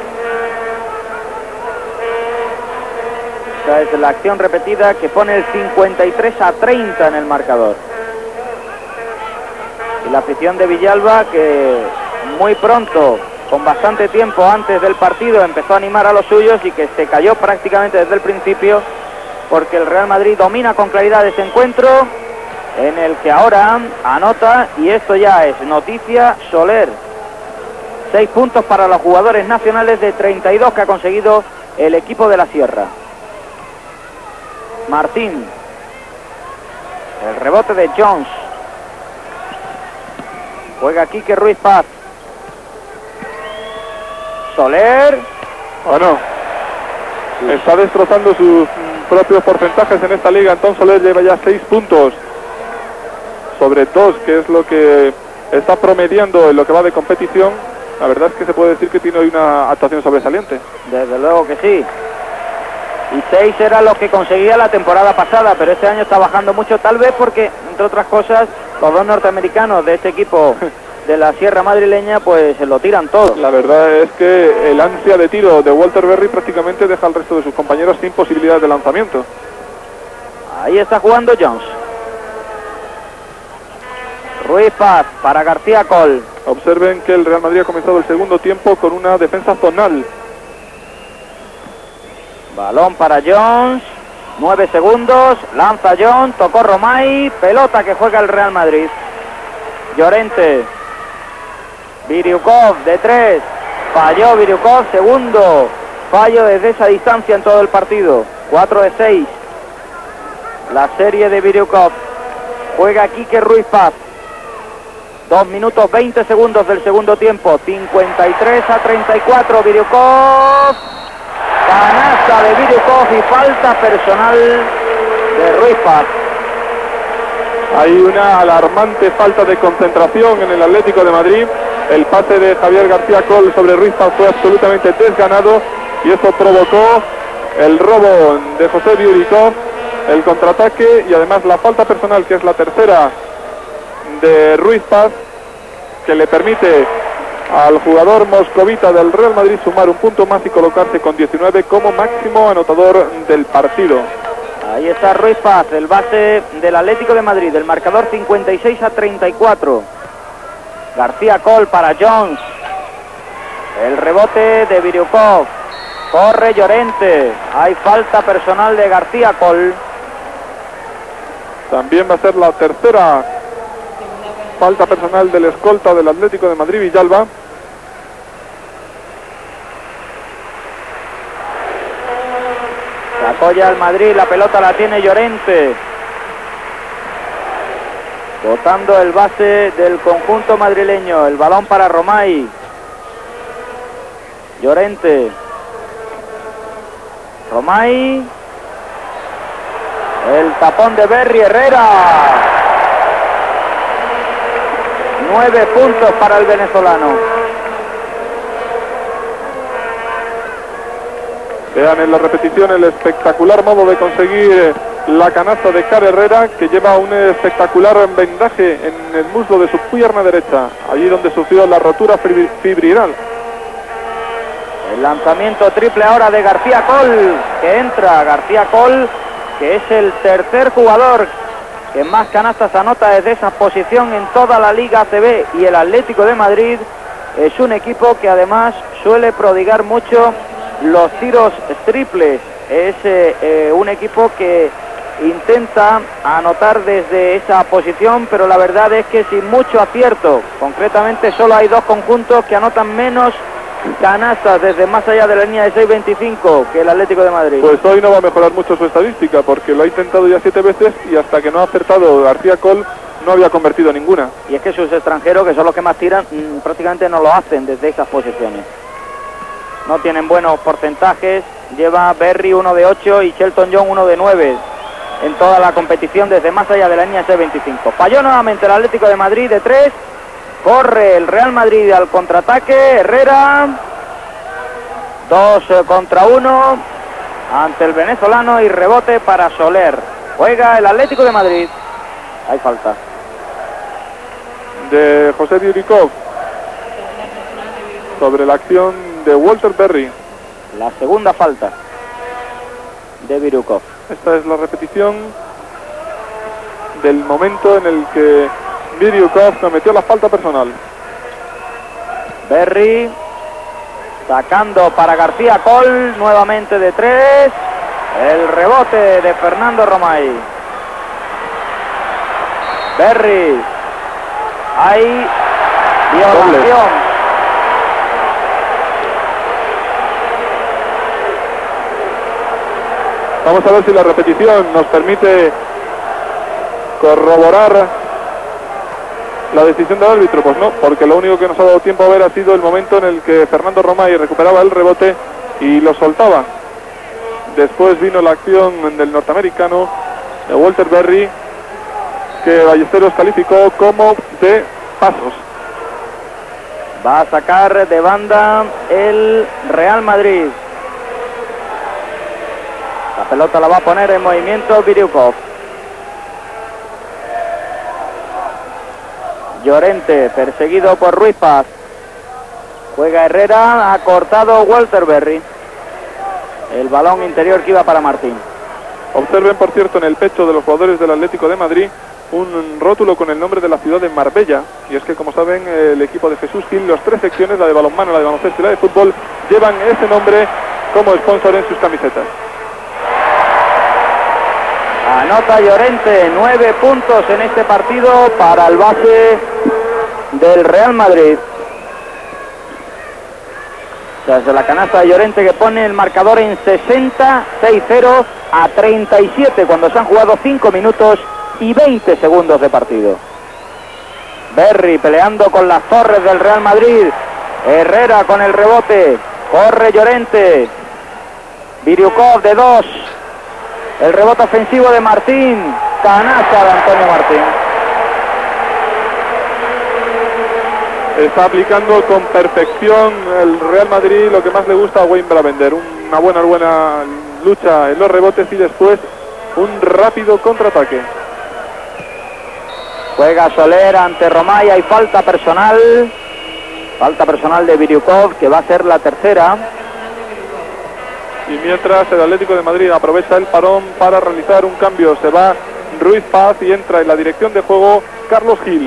Esta es la acción repetida que pone el cincuenta y tres a treinta en el marcador. Y la afición de Villalba, que muy pronto, con bastante tiempo antes del partido, empezó a animar a los suyos y que se cayó prácticamente desde el principio, porque el Real Madrid domina con claridad este encuentro, en el que ahora anota, y esto ya es noticia, Soler. Seis puntos para los jugadores nacionales de treinta y dos que ha conseguido el equipo de la Sierra. Martín, el rebote de Jones, juega Quique Ruiz Paz, Soler, bueno, sí. Está destrozando sus propios porcentajes en esta liga. Antón Soler lleva ya seis puntos sobre dos, que es lo que está promediando en lo que va de competición. La verdad es que se puede decir que tiene hoy una actuación sobresaliente. Desde luego que sí. Y seis era lo que conseguía la temporada pasada, pero este año está bajando mucho, tal vez porque, entre otras cosas, los dos norteamericanos de este equipo de la Sierra Madrileña, pues se lo tiran todo. La verdad es que el ansia de tiro de Walter Berry prácticamente deja al resto de sus compañeros sin posibilidad de lanzamiento. Ahí está jugando Jones. Ruiz Paz para García Col. Observen que el Real Madrid ha comenzado el segundo tiempo con una defensa zonal. Balón para Jones, nueve segundos, lanza Jones, tocó Romay, pelota que juega el Real Madrid. Llorente, Viriukov de tres, falló Viriukov, segundo fallo desde esa distancia en todo el partido. Cuatro de seis, la serie de Viriukov. Juega Quique Ruiz Paz. Dos minutos veinte segundos del segundo tiempo, cincuenta y tres a treinta y cuatro, Viriukov. Canasta de Viriukov y falta personal de Ruiz Paz. Hay una alarmante falta de concentración en el Atlético de Madrid. El pase de Javier García Col sobre Ruiz Paz fue absolutamente desganado y eso provocó el robo de José Viriukov, el contraataque y además la falta personal, que es la tercera de Ruiz Paz, que le permite al jugador moscovita del Real Madrid sumar un punto más y colocarse con diecinueve como máximo anotador del partido. Ahí está Ruiz Paz, el base del Atlético de Madrid, el marcador cincuenta y seis a treinta y cuatro. García Col para Jones, el rebote de Viriukov, corre Llorente, hay falta personal de García Col. También va a ser la tercera falta personal del escolta del Atlético de Madrid, Villalba. Se apoya el Madrid, la pelota la tiene Llorente. Botando el base del conjunto madrileño, el balón para Romay. Llorente. Romay. El tapón de Berry, Herrera. Nueve puntos para el venezolano. Vean en la repetición el espectacular modo de conseguir la canasta de Car Herrera, que lleva un espectacular vendaje en el muslo de su pierna derecha, allí donde sufrió la rotura fibrilar. El lanzamiento triple ahora de García Coll, que entra García Coll, que es el tercer jugador que más canastas anota desde esa posición en toda la Liga A C B, y el Atlético de Madrid es un equipo que además suele prodigar mucho los tiros triples. Es eh, eh, un equipo que intenta anotar desde esa posición, pero la verdad es que sin mucho acierto. Concretamente solo hay dos conjuntos que anotan menos canastas desde más allá de la línea de seis veinticinco que el Atlético de Madrid. Pues hoy no va a mejorar mucho su estadística, porque lo ha intentado ya siete veces y hasta que no ha acertado García Coll no había convertido ninguna. Y es que sus extranjeros, que son los que más tiran, mmm, prácticamente no lo hacen desde esas posiciones. No tienen buenos porcentajes. Lleva Berry uno de ocho y Shelton John uno de nueve en toda la competición desde más allá de la línea de seis veinticinco. Falló nuevamente el Atlético de Madrid de tres. Corre el Real Madrid al contraataque. Herrera. Dos contra uno ante el venezolano y rebote para Soler. Juega el Atlético de Madrid. Hay falta de José Biurikov sobre la acción de Walter Berry. La segunda falta de Biurikov. Esta es la repetición del momento en el que Biurikov cometió la falta personal. Berry sacando para García Coll, nuevamente de tres. El rebote de Fernando Romay. Berry. Hay violación. Vamos a ver si la repetición nos permite corroborar la decisión del árbitro. Pues no, porque lo único que nos ha dado tiempo a ver ha sido el momento en el que Fernando Romay recuperaba el rebote y lo soltaba. Después vino la acción del norteamericano, de Walter Berry, que Ballesteros calificó como de pasos. Va a sacar de banda el Real Madrid. La pelota la va a poner en movimiento Biurikov. Llorente, perseguido por Ruiz Paz. Juega Herrera, ha cortado Walter Berry. El balón interior que iba para Martín. Observen, por cierto, en el pecho de los jugadores del Atlético de Madrid un rótulo con el nombre de la ciudad de Marbella. Y es que, como saben, el equipo de Jesús Gil, las tres secciones, la de balonmano, la de baloncesto y la de fútbol, llevan ese nombre como sponsor en sus camisetas. Anota Llorente, nueve puntos en este partido para el base del Real Madrid. Desde la canasta de Llorente, que pone el marcador en sesenta, seis cero a treinta y siete cuando se han jugado cinco minutos y veinte segundos de partido. Berry peleando con las torres del Real Madrid. Herrera con el rebote. Corre Llorente. Biurikov de dos. El rebote ofensivo de Martín. Canasta de Antonio Martín. Está aplicando con perfección el Real Madrid lo que más le gusta a Wayne Bravender. Una buena, buena lucha en los rebotes y después un rápido contraataque. Juega Soler ante Romay. Hay falta personal. Falta personal de Biurikov, que va a ser la tercera. Y mientras el Atlético de Madrid aprovecha el parón para realizar un cambio, se va Ruiz Paz y entra en la dirección de juego Carlos Gil.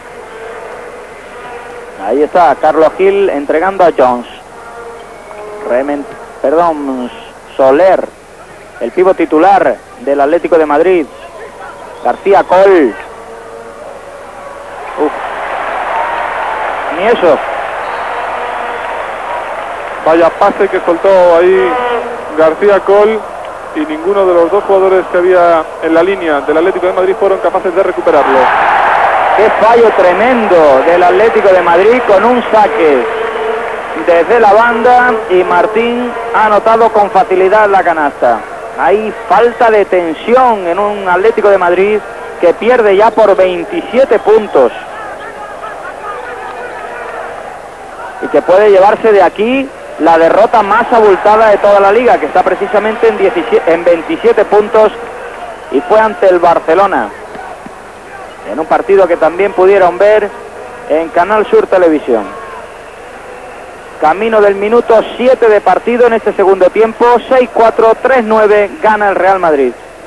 Ahí está Carlos Gil entregando a Jones. Remen, perdón, Soler, el pívot titular del Atlético de Madrid. García Coll. Uf. Ni eso. Vaya pase que soltó ahí García Coll, y ninguno de los dos jugadores que había en la línea del Atlético de Madrid fueron capaces de recuperarlo. Qué fallo tremendo del Atlético de Madrid con un saque desde la banda, y Martín ha anotado con facilidad la canasta. Hay falta de tensión en un Atlético de Madrid que pierde ya por veintisiete puntos. y que puede llevarse de aquí la derrota más abultada de toda la liga, que está precisamente en, diecisiete, en veintisiete puntos, y fue ante el Barcelona, en un partido que también pudieron ver en Canal Sur Televisión. Camino del minuto siete de partido en este segundo tiempo, seis cuatro, tres nueve, gana el Real Madrid.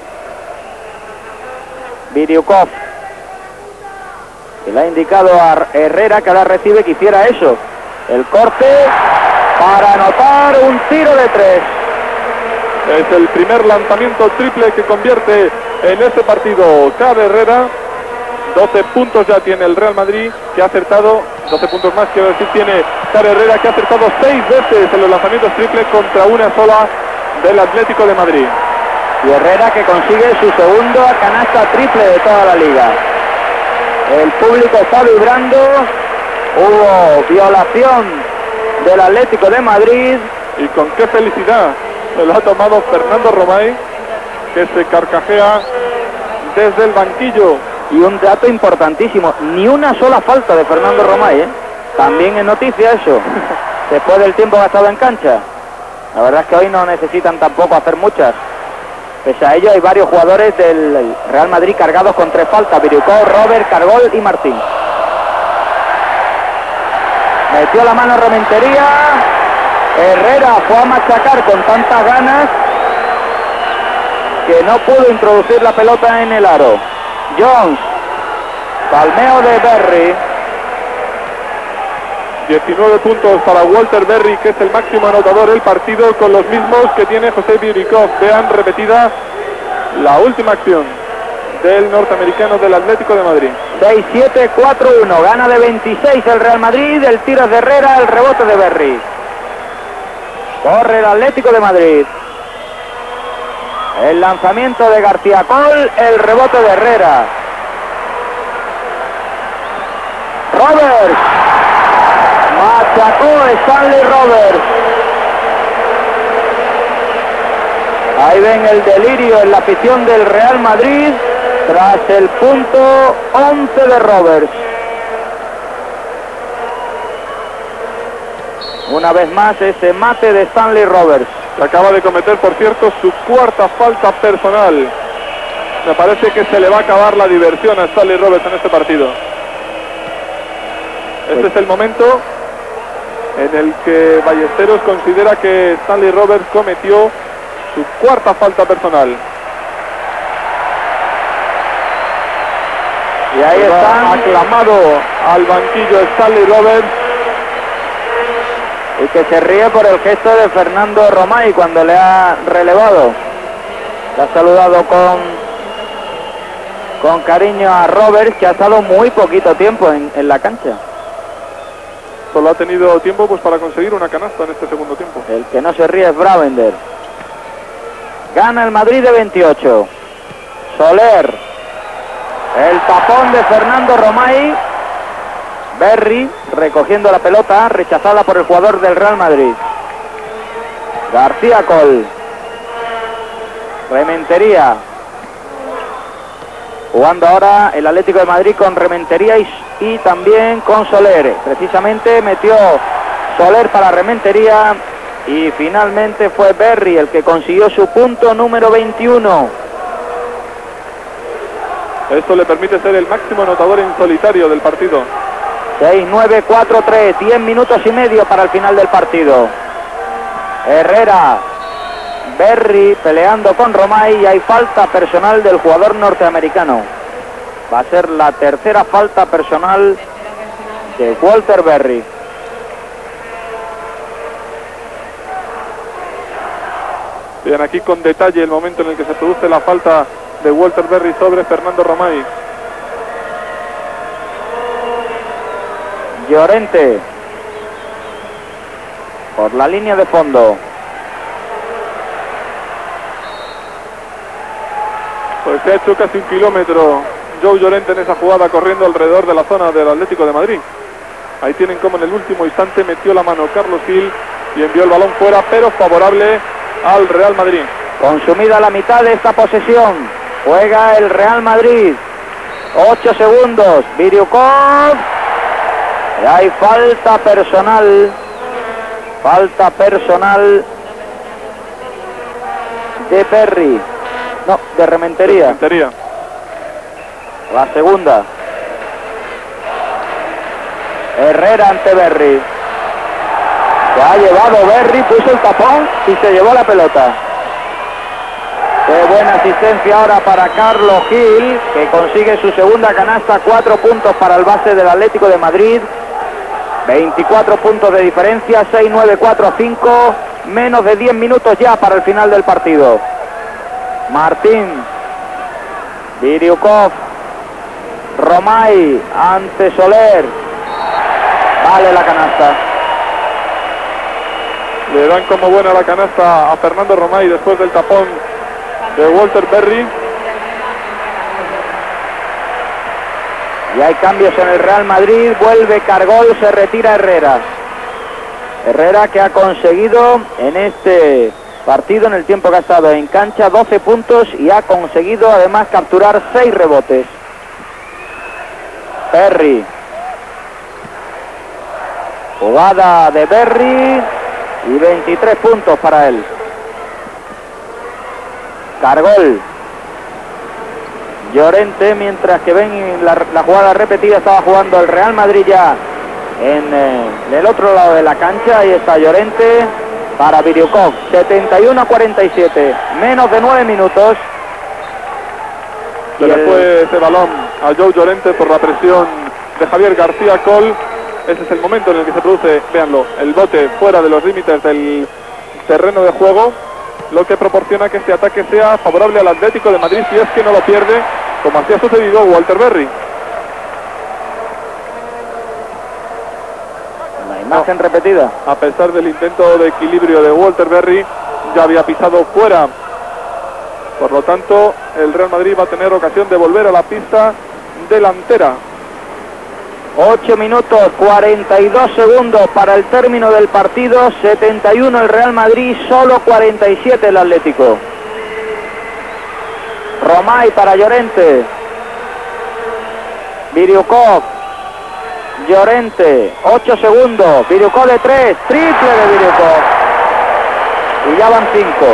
Biriukov, que le ha indicado a Herrera que ahora recibe que hiciera eso. El corte para anotar un tiro de tres. Es el primer lanzamiento triple que convierte en este partido Car Herrera. doce puntos ya tiene el Real Madrid, que ha acertado, doce puntos más quiero decir, tiene Car Herrera, que ha acertado seis veces en los lanzamientos triples contra una sola del Atlético de Madrid. Y Herrera, que consigue su segunda canasta triple de toda la liga. El público está vibrando. Hubo violación del Atlético de Madrid. Y con qué felicidad se lo ha tomado Fernando Romay, que se carcajea desde el banquillo. Y un dato importantísimo, ni una sola falta de Fernando Romay, ¿eh? También es noticia eso, después del tiempo gastado en cancha. La verdad es que hoy no necesitan tampoco hacer muchas. Pese a ello hay varios jugadores del Real Madrid cargados con tres faltas: Biriukov, Robert, Cargol y Martín. Metió la mano Rementería. Herrera fue a machacar con tantas ganas que no pudo introducir la pelota en el aro. Jones, palmeo de Berry. diecinueve puntos para Walter Berry, que es el máximo anotador del partido, con los mismos que tiene José Biriukov. Vean repetida la última acción del norteamericano del Atlético de Madrid. seis siete, cuatro uno, gana de veintiséis el Real Madrid. El tiro es de Herrera, el rebote de Berry. Corre el Atlético de Madrid. El lanzamiento de García Col, el rebote de Herrera. Roberts. Machacó Stanley Roberts. Ahí ven el delirio en la afición del Real Madrid tras el punto once de Roberts. Una vez más ese mate de Stanley Roberts. Acaba de cometer, por cierto, su cuarta falta personal. Me parece que se le va a acabar la diversión a Stanley Roberts en este partido. Este es el momento en el que Ballesteros considera que Stanley Roberts cometió su cuarta falta personal. Y ahí está aclamado al banquillo Stanley Roberts. Y que se ríe por el gesto de Fernando Romay cuando le ha relevado. Le ha saludado con, con cariño a Roberts, que ha estado muy poquito tiempo en, en la cancha. Solo ha tenido tiempo pues para conseguir una canasta en este segundo tiempo. El que no se ríe es Bravender. Gana el Madrid de veintiocho. Soler. El tapón de Fernando Romay. Berry recogiendo la pelota, rechazada por el jugador del Real Madrid. García Col. Rementería. Jugando ahora el Atlético de Madrid con Rementería y, y también con Soler. Precisamente metió Soler para Rementería y finalmente fue Berry el que consiguió su punto número veintiuno. Esto le permite ser el máximo anotador en solitario del partido. seis nueve, cuatro tres, diez minutos y medio para el final del partido. Herrera, Berry peleando con Romay y hay falta personal del jugador norteamericano. Va a ser la tercera falta personal de Walter Berry. Bien, aquí con detalle el momento en el que se produce la falta de Walter Berry sobre Fernando Romay. Llorente por la línea de fondo. Pues se ha hecho casi un kilómetro Joe Llorente en esa jugada, corriendo alrededor de la zona del Atlético de Madrid. Ahí tienen como en el último instante metió la mano Carlos Gil y envió el balón fuera, pero favorable al Real Madrid. Consumida la mitad de esta posesión, juega el Real Madrid. ocho segundos. Biriukov Y hay falta personal. Falta personal de Perry. No, de Rementería. Rementería. La segunda. Herrera ante Berry. Se ha llevado Berry, puso el tapón y se llevó la pelota. Qué buena asistencia ahora para Carlos Gil, que consigue su segunda canasta, cuatro puntos para el base del Atlético de Madrid. veinticuatro puntos de diferencia, seis nueve cuatro cinco, menos de diez minutos ya para el final del partido. Martín, Biriukov, Romay ante Soler. Vale la canasta. Le dan como buena la canasta a Fernando Romay después del tapón de Walter Berry. Y hay cambios en el Real Madrid, vuelve Cargol, se retira Herrera. Herrera que ha conseguido en este partido, en el tiempo que ha estado en cancha, doce puntos y ha conseguido además capturar seis rebotes. Berry. Jugada de Berry y veintitrés puntos para él. Cargol. Llorente, mientras que ven la, la jugada repetida, estaba jugando el Real Madrid ya en, eh, en el otro lado de la cancha. Ahí está Llorente para Biriukov. setenta y uno a cuarenta y siete, menos de nueve minutos. Le el... fue ese balón a Joe Llorente por la presión de Javier García Coll. Ese es el momento en el que se produce, véanlo, el bote fuera de los límites del terreno de juego, lo que proporciona que este ataque sea favorable al Atlético de Madrid si es que no lo pierde, como así ha sucedido Walter Berry. La imagen no. repetida. A pesar del intento de equilibrio de Walter Berry, ya había pisado fuera. Por lo tanto, el Real Madrid va a tener ocasión de volver a la pista delantera. ocho minutos cuarenta y dos segundos para el término del partido. setenta y uno el Real Madrid, solo cuarenta y siete el Atlético. Romay para Llorente. Biriukov. Llorente, ocho segundos. Biriukov de tres, triple de Biriukov. Y ya van cinco.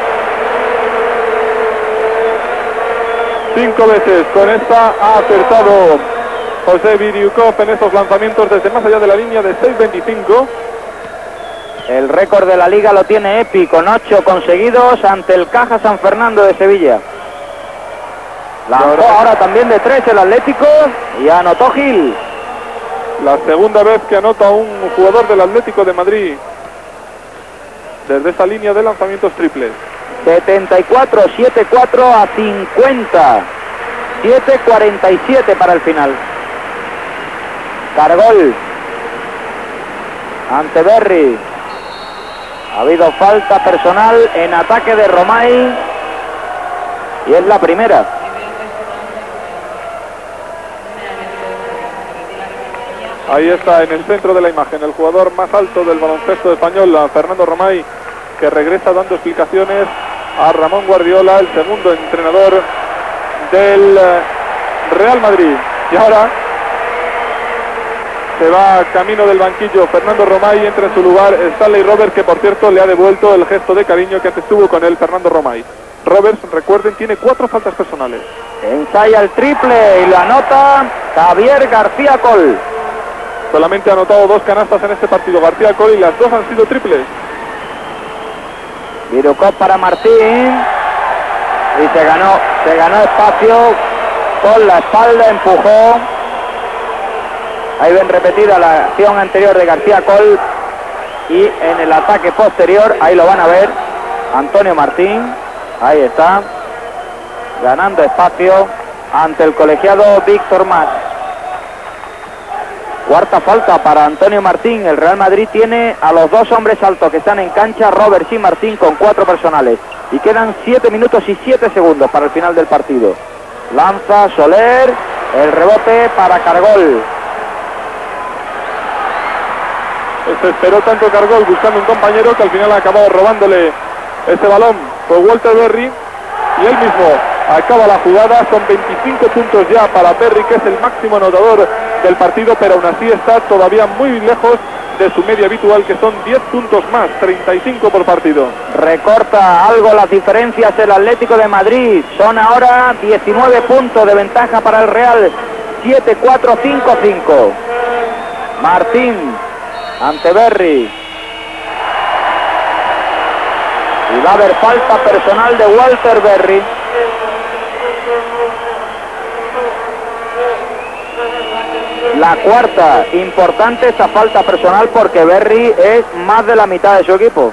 Cinco veces con esta ha acertado José Biriukov en estos lanzamientos desde más allá de la línea de seis veinticinco. El récord de la liga lo tiene Epi con ocho conseguidos ante el Caja San Fernando de Sevilla. Lanzó ahora también de tres el Atlético y anotó Gil. La segunda vez que anota un jugador del Atlético de Madrid desde esa línea de lanzamientos triples. setenta y cuatro, setenta y cuatro a cincuenta. siete cuarenta y siete para el final. Cargol ante Berry. Ha habido falta personal en ataque de Romay y es la primera. Ahí está en el centro de la imagen el jugador más alto del baloncesto español, Fernando Romay, que regresa dando explicaciones a Ramón Guardiola, el segundo entrenador del Real Madrid. Y ahora se va camino del banquillo Fernando Romay, entra en su lugar Stanley Roberts, que por cierto le ha devuelto el gesto de cariño que antes tuvo con él Fernando Romay. Roberts, recuerden, tiene cuatro faltas personales. Ensaya el triple y lo anota Javier García Coll. Solamente ha anotado dos canastas en este partido García Coll y las dos han sido triples. Biriukov para Martín y se ganó, se ganó espacio con la espalda, empujó. Ahí ven repetida la acción anterior de García Coll y en el ataque posterior, ahí lo van a ver, Antonio Martín, ahí está, ganando espacio ante el colegiado Víctor Mas. Cuarta falta para Antonio Martín. El Real Madrid tiene a los dos hombres altos que están en cancha, Roberts y Martín, con cuatro personales. Y quedan siete minutos y siete segundos para el final del partido. Lanza Soler, el rebote para Cargol. Se esperó tanto Cargol buscando un compañero que al final ha acabado robándole ese balón por Walter Berry. Y él mismo acaba la jugada. Son veinticinco puntos ya para Berry, que es el máximo anotador del partido, pero aún así está todavía muy lejos de su media habitual, que son diez puntos más, treinta y cinco por partido. Recorta algo las diferencias el Atlético de Madrid. Son ahora diecinueve puntos de ventaja para el Real. siete cuatro cinco cinco. Martín ante Berry. Y va a haber falta personal de Walter Berry. La cuarta, importante esta falta personal porque Berry es más de la mitad de su equipo.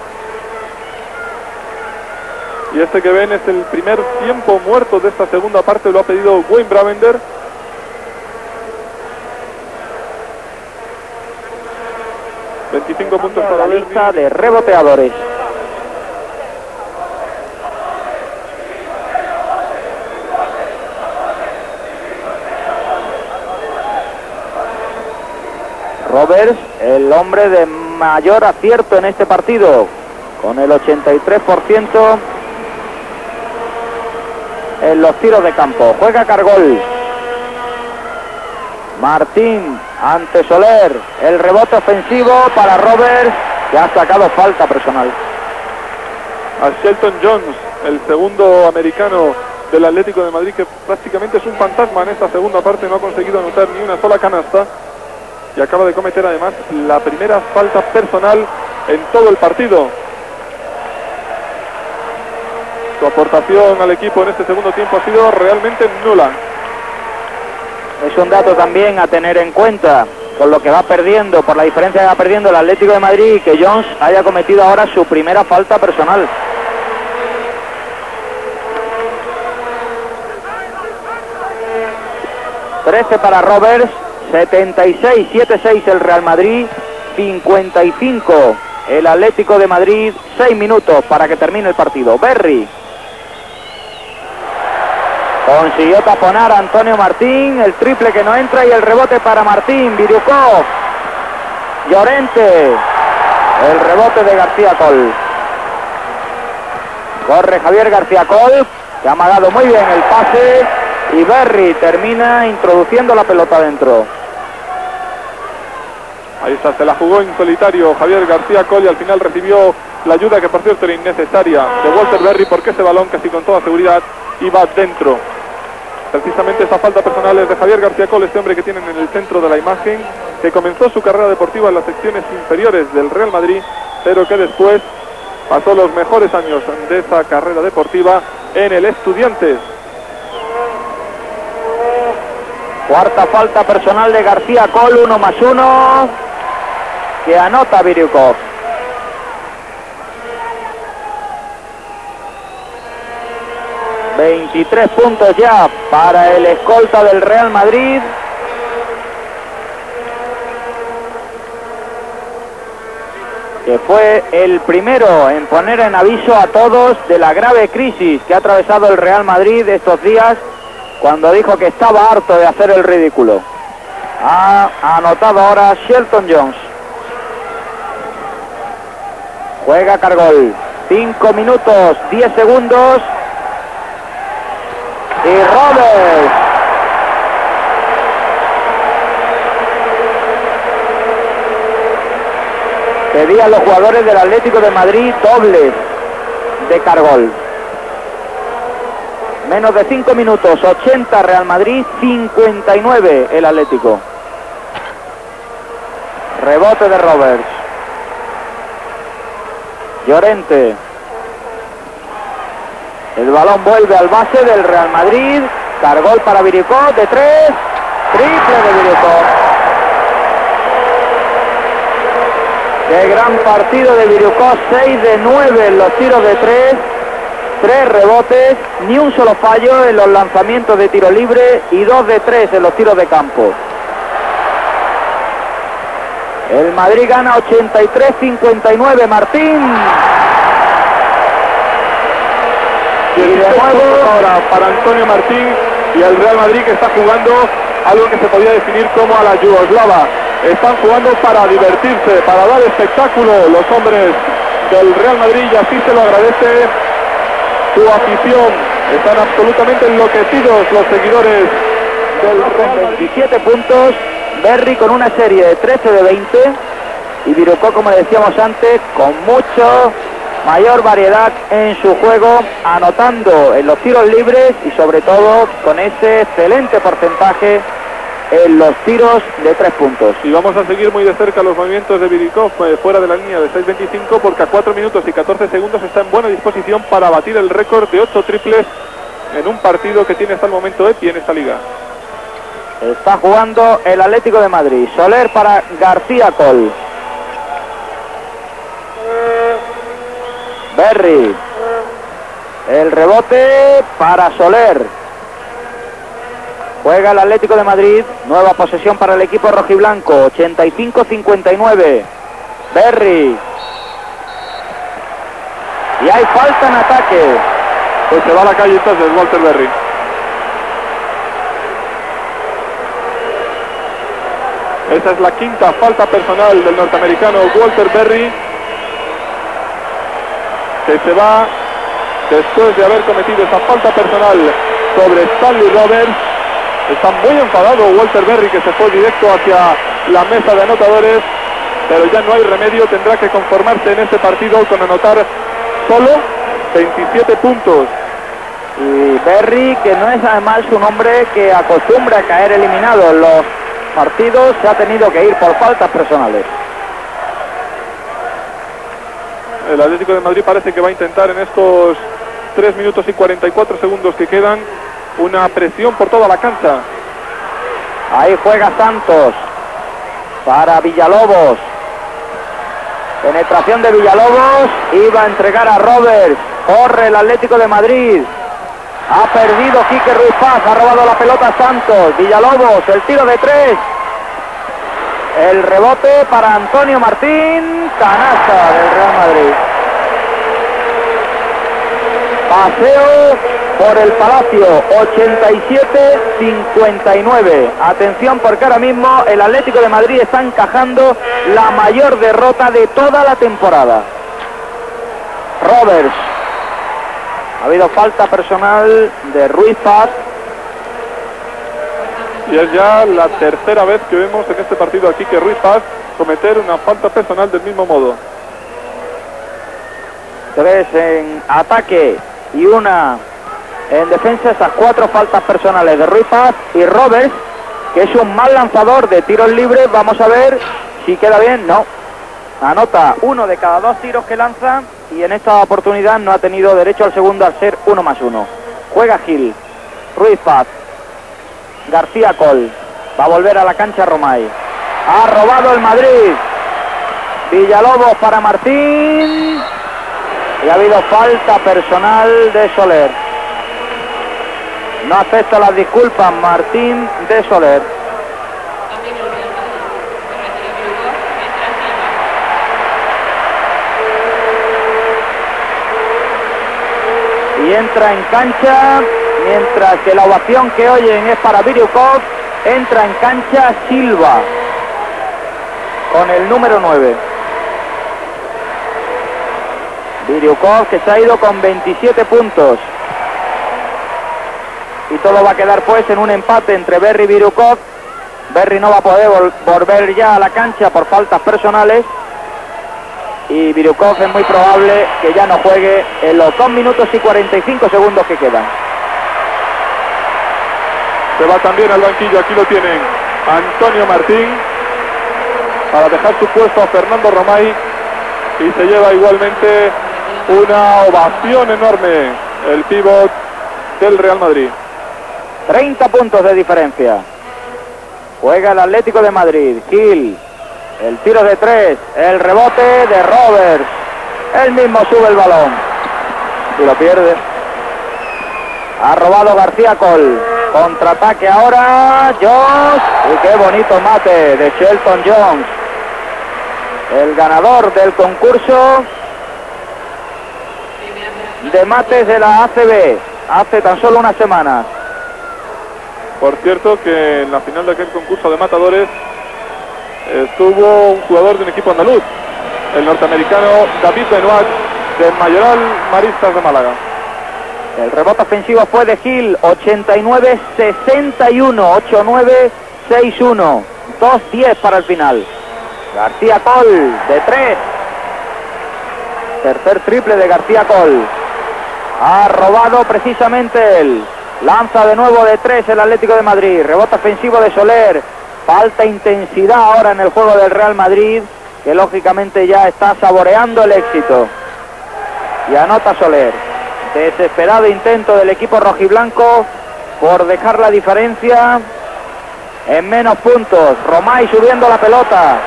Y este que ven es el primer tiempo muerto de esta segunda parte, lo ha pedido Wayne Bravender. veinticinco puntos para la Berry. lista de reboteadores. Roberts, el hombre de mayor acierto en este partido, con el ochenta y tres por ciento en los tiros de campo. Juega Cargol. Martín ante Soler. El rebote ofensivo para Roberts, que ha sacado falta personal. A Shelton Jones, el segundo americano del Atlético de Madrid, que prácticamente es un fantasma en esta segunda parte, no ha conseguido anotar ni una sola canasta. Y acaba de cometer además la primera falta personal en todo el partido. Su aportación al equipo en este segundo tiempo ha sido realmente nula. Es un dato también a tener en cuenta, con lo que va perdiendo, por la diferencia que va perdiendo el Atlético de Madrid, y que Jones haya cometido ahora su primera falta personal. trece para Roberts. setenta y seis, setenta y seis el Real Madrid, cincuenta y cinco el Atlético de Madrid, seis minutos para que termine el partido. Berry consiguió taponar a Antonio Martín, el triple que no entra y el rebote para Martín. Biriukov, Llorente, el rebote de García Col. Corre Javier García Col, que ha amagado muy bien el pase, y Berry termina introduciendo la pelota dentro. Ahí está, se la jugó en solitario Javier García Col y al final recibió la ayuda, que por cierto era innecesaria, de Walter Berry, porque ese balón casi con toda seguridad iba dentro. Precisamente esa falta personal es de Javier García Col, este hombre que tienen en el centro de la imagen, que comenzó su carrera deportiva en las secciones inferiores del Real Madrid, pero que después pasó los mejores años de esa carrera deportiva en el Estudiantes. Cuarta falta personal de García Col, uno más uno, que anota Biriukov. veintitrés puntos ya para el escolta del Real Madrid. Que fue el primero en poner en aviso a todos de la grave crisis que ha atravesado el Real Madrid estos días, cuando dijo que estaba harto de hacer el ridículo. Ha anotado ahora Shelton Jones. Juega Cargol. cinco minutos, diez segundos. Y Roberts. Pedían los jugadores del Atlético de Madrid dobles de Cargol. Menos de cinco minutos, ochenta Real Madrid, cincuenta y nueve el Atlético. Rebote de Roberts. Llorente. El balón vuelve al base del Real Madrid. Cargol para Biriukov de tres. Triple de Biriukov. Qué gran partido de Biriukov, seis de nueve en los tiros de tres. Tres rebotes, ni un solo fallo en los lanzamientos de tiro libre y dos de tres en los tiros de campo. El Madrid gana ochenta y tres cincuenta y nueve. Martín. Y de nuevo ahora para Antonio Martín y el Real Madrid, que está jugando algo que se podía definir como a la yugoslava. Están jugando para divertirse, para dar espectáculo los hombres del Real Madrid, y así se lo agradece su afición. Están absolutamente enloquecidos los seguidores del Real veintisiete puntos, Berry con una serie de trece de veinte y Biruko, como decíamos antes, con mucho mayor variedad en su juego, anotando en los tiros libres y sobre todo con ese excelente porcentaje en los tiros de tres puntos. Y vamos a seguir muy de cerca los movimientos de Birikov eh, fuera de la línea de seis veinticinco, porque a cuatro minutos y catorce segundos está en buena disposición para batir el récord de ocho triples en un partido que tiene hasta el momento Epi en esta liga. Está jugando el Atlético de Madrid. Soler para García Col. Berry. El rebote para Soler. Juega el Atlético de Madrid. Nueva posesión para el equipo rojiblanco. ochenta y cinco cincuenta y nueve. Berry. Y hay falta en ataque. Pues se va a la calle entonces Walter Berry. Esa es la quinta falta personal del norteamericano Walter Berry, que se va después de haber cometido esa falta personal sobre Stanley Roberts. Está muy enfadado Walter Berry, que se fue directo hacia la mesa de anotadores, pero ya no hay remedio, tendrá que conformarse en este partido con anotar solo veintisiete puntos. Y Berry, que no es además un hombre que acostumbra a caer eliminado en los partidos, se ha tenido que ir por faltas personales. El Atlético de Madrid parece que va a intentar en estos tres minutos y cuarenta y cuatro segundos que quedan una presión por toda la cancha. Ahí juega Santos para Villalobos. Penetración de Villalobos, iba a entregar a Roberts. Corre el Atlético de Madrid. Ha perdido Quique Ruiz Paz, ha robado la pelota Santos. Villalobos, el tiro de tres. El rebote para Antonio Martín. Canasta del Real Madrid. Paseo por el Palacio, ochenta y siete cincuenta y nueve. Atención, porque ahora mismo el Atlético de Madrid está encajando la mayor derrota de toda la temporada. Roberts. Ha habido falta personal de Ruiz Paz. Y es ya la tercera vez que vemos en este partido aquí que Ruiz Paz cometer una falta personal del mismo modo. Tres en ataque y una en defensa. Esas cuatro faltas personales de Ruiz Paz y Roberts, que es un mal lanzador de tiros libres. Vamos a ver si queda bien. No, anota uno de cada dos tiros que lanza y en esta oportunidad no ha tenido derecho al segundo al ser uno más uno. Juega Gil, Ruiz Paz, García Col, va a volver a la cancha Romay. Ha robado el Madrid. Villalobos para Martín. Y ha habido falta personal de Soler. No acepta las disculpas Martín de Soler. Y entra en cancha, mientras que la ovación que oyen es para Biryukov, entra en cancha Silva con el número nueve. Biryukov, que se ha ido con veintisiete puntos. Y todo va a quedar pues en un empate entre Berry y Biryukov. Berry no va a poder vol volver ya a la cancha por faltas personales. Y Biryukov es muy probable que ya no juegue en los dos minutos y cuarenta y cinco segundos que quedan. Se va también al banquillo, aquí lo tienen Antonio Martín, para dejar su puesto a Fernando Romay, y se lleva igualmente una ovación enorme el pívot del Real Madrid. treinta puntos de diferencia. Juega el Atlético de Madrid. Gil, el tiro de tres, el rebote de Roberts. Él mismo sube el balón y lo pierde. Ha robado García Col. Contraataque ahora Jones. Y qué bonito mate de Shelton Jones, el ganador del concurso de mates de la A C B hace tan solo unas semanas. Por cierto que en la final de aquel concurso de matadores estuvo un jugador de un equipo andaluz, el norteamericano David Benoit, del Mayoral Maristas de Málaga. El rebote ofensivo fue de Gil, ochenta y nueve sesenta y uno, ochenta y nueve sesenta y uno, dos diez para el final. García Coll de tres. Tercer triple de García Coll. Ha robado precisamente él. Lanza de nuevo de tres el Atlético de Madrid. Rebote ofensivo de Soler. Falta intensidad ahora en el juego del Real Madrid, que lógicamente ya está saboreando el éxito. Y anota Soler. Desesperado intento del equipo rojiblanco por dejar la diferencia en menos puntos. Romay subiendo la pelota.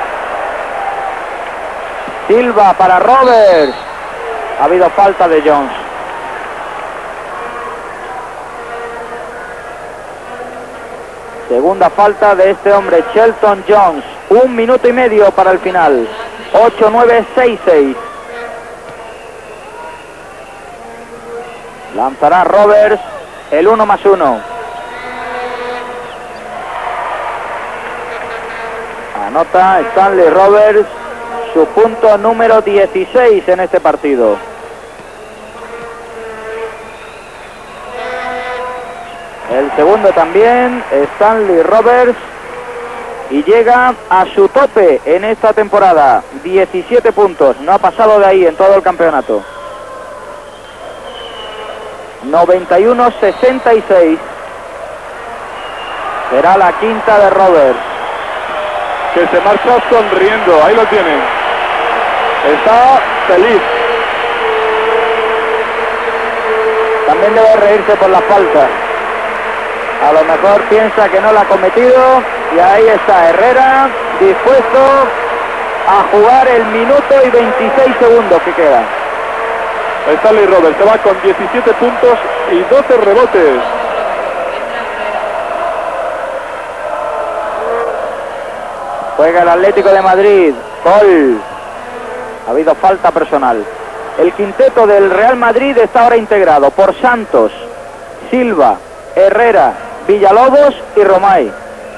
Silva para Roberts. Ha habido falta de Jones. Segunda falta de este hombre, Shelton Jones. Un minuto y medio para el final. ocho nueve seis seis. Lanzará Roberts el uno más uno. Anota Stanley Roberts su punto número dieciséis en este partido. El segundo también, Stanley Roberts, y llega a su tope en esta temporada, diecisiete puntos, no ha pasado de ahí en todo el campeonato. noventa y uno sesenta y seis, será la quinta de Roberts. Que se marcha sonriendo, ahí lo tienen. Está feliz. También debe reírse por la falta. A lo mejor piensa que no la ha cometido. Y ahí está Herrera, dispuesto a jugar el minuto y veintiséis segundos que queda. Stanley Roberts se va con diecisiete puntos y doce rebotes. Juega el Atlético de Madrid. Gol. Ha habido falta personal. El quinteto del Real Madrid está ahora integrado por Santos, Silva, Herrera, Villalobos y Romay.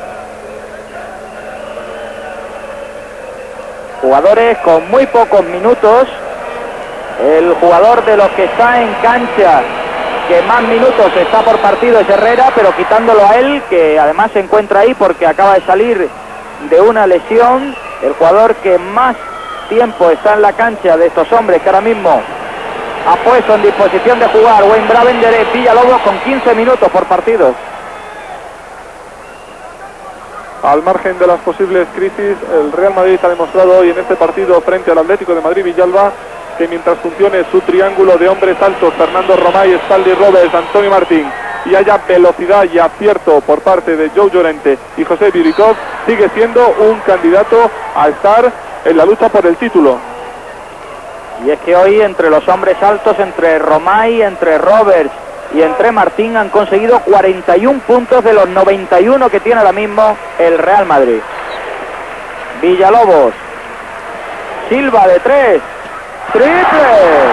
Jugadores con muy pocos minutos. El jugador de los que está en cancha que más minutos está por partido es Herrera, pero quitándolo a él, que además se encuentra ahí porque acaba de salir de una lesión. El jugador que más tiempo está en la cancha de estos hombres que ahora mismo ha puesto en disposición de jugar Wayne Bravender es Villalobos, con quince minutos por partido. Al margen de las posibles crisis, el Real Madrid ha demostrado hoy en este partido frente al Atlético de Madrid Villalba que mientras funcione su triángulo de hombres altos, Fernando Romay, Stanley Roberts, Antonio Martín, y haya velocidad y acierto por parte de Joe Llorente y José Birikov, sigue siendo un candidato a estar en la lucha por el título. Y es que hoy entre los hombres altos, entre Romay, entre Roberts y entre Martín, han conseguido cuarenta y uno puntos de los noventa y uno que tiene ahora mismo el Real Madrid. Villalobos, Silva de tres, triple.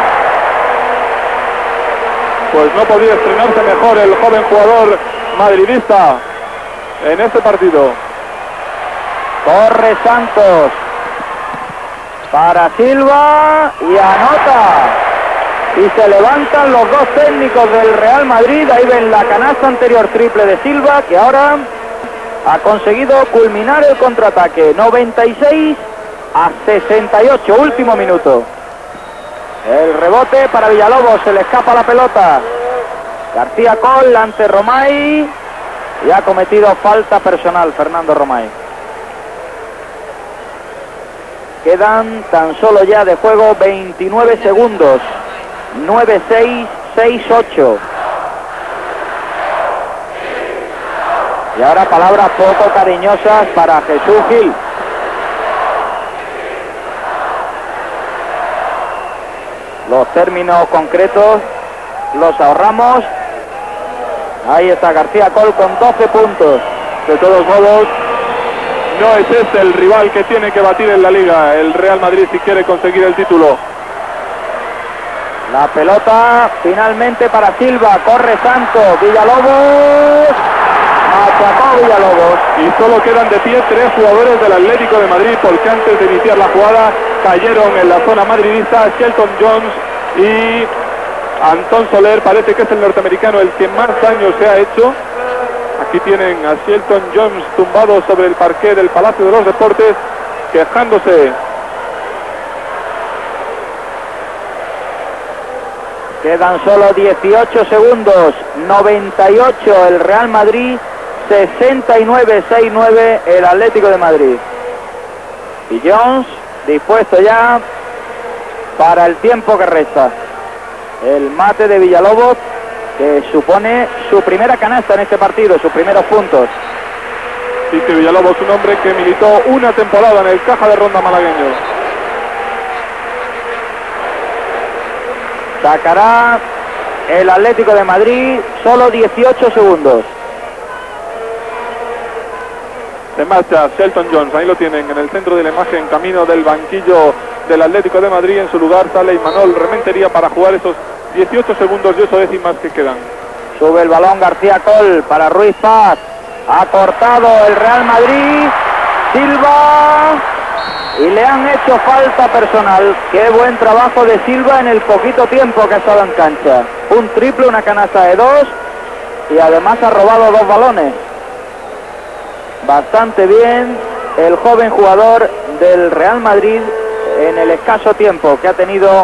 Pues no podía estrenarse mejor el joven jugador madridista en este partido. Corre Santos para Silva y anota. Y se levantan los dos técnicos del Real Madrid. Ahí ven la canasta anterior triple de Silva, que ahora ha conseguido culminar el contraataque. noventa y seis a sesenta y ocho, último minuto. El rebote para Villalobos, se le escapa la pelota. García Coll ante Romay. Y ha cometido falta personal Fernando Romay. Quedan tan solo ya de juego veintinueve segundos. nueve seis, seis ocho. Y ahora palabras poco cariñosas para Jesús Gil. Los términos concretos los ahorramos. Ahí está García Coll con doce puntos. De todos modos, no es este el rival que tiene que batir en la liga el Real Madrid si quiere conseguir el título. La pelota finalmente para Silva, corre Santos, Villalobos, achacó Villalobos. Y solo quedan de pie tres jugadores del Atlético de Madrid, porque antes de iniciar la jugada cayeron en la zona madridista Shelton Jones y Antón Soler, parece que es el norteamericano el que más daño se ha hecho. Aquí tienen a Shelton Jones tumbado sobre el parqué del Palacio de los Deportes, quejándose. Quedan solo dieciocho segundos, noventa y ocho el Real Madrid, sesenta y nueve sesenta y nueve el Atlético de Madrid. Y Jones dispuesto ya para el tiempo que resta. El mate de Villalobos, que supone su primera canasta en este partido, sus primeros puntos. Dice Villalobos, un hombre que militó una temporada en el Caja de Ronda malagueño. Sacará el Atlético de Madrid, solo dieciocho segundos. Se marcha Shelton Jones, ahí lo tienen en el centro de la imagen, camino del banquillo del Atlético de Madrid. En su lugar sale Imanol Rementería para jugar esos dieciocho segundos y ocho décimas que quedan. Sube el balón García Col para Ruiz Paz. Ha cortado el Real Madrid. Silva. Y le han hecho falta personal. Qué buen trabajo de Silva en el poquito tiempo que ha estado en cancha. Un triple, una canasta de dos. Y además ha robado dos balones. Bastante bien el joven jugador del Real Madrid en el escaso tiempo que ha tenido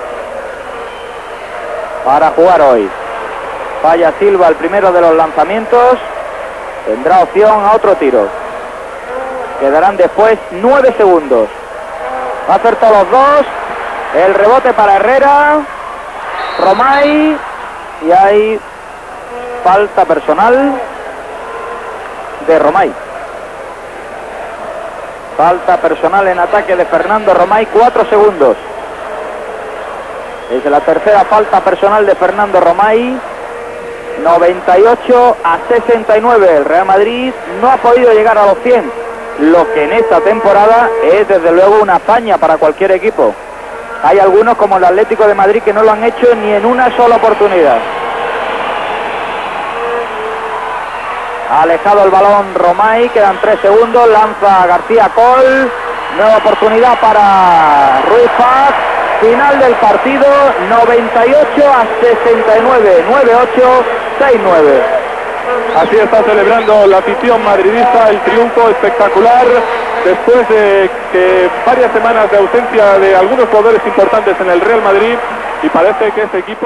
para jugar hoy. Falla Silva el primero de los lanzamientos. Tendrá opción a otro tiro. Quedarán después nueve segundos. Ha acertado los dos. El rebote para Herrera. Romay. Y hay falta personal de Romay. Falta personal en ataque de Fernando Romay. Cuatro segundos. Es la tercera falta personal de Fernando Romay. noventa y ocho a sesenta y nueve. El Real Madrid no ha podido llegar a los cien. Lo que en esta temporada es desde luego una hazaña para cualquier equipo. Hay algunos como el Atlético de Madrid que no lo han hecho ni en una sola oportunidad. Ha alejado el balón Romay, quedan tres segundos, lanza García Col, nueva oportunidad para Ruiz Paz, final del partido, noventa y ocho a sesenta y nueve, nueve ocho, seis nueve. Así está celebrando la afición madridista el triunfo espectacular después de que varias semanas de ausencia de algunos jugadores importantes en el Real Madrid, y parece que ese equipo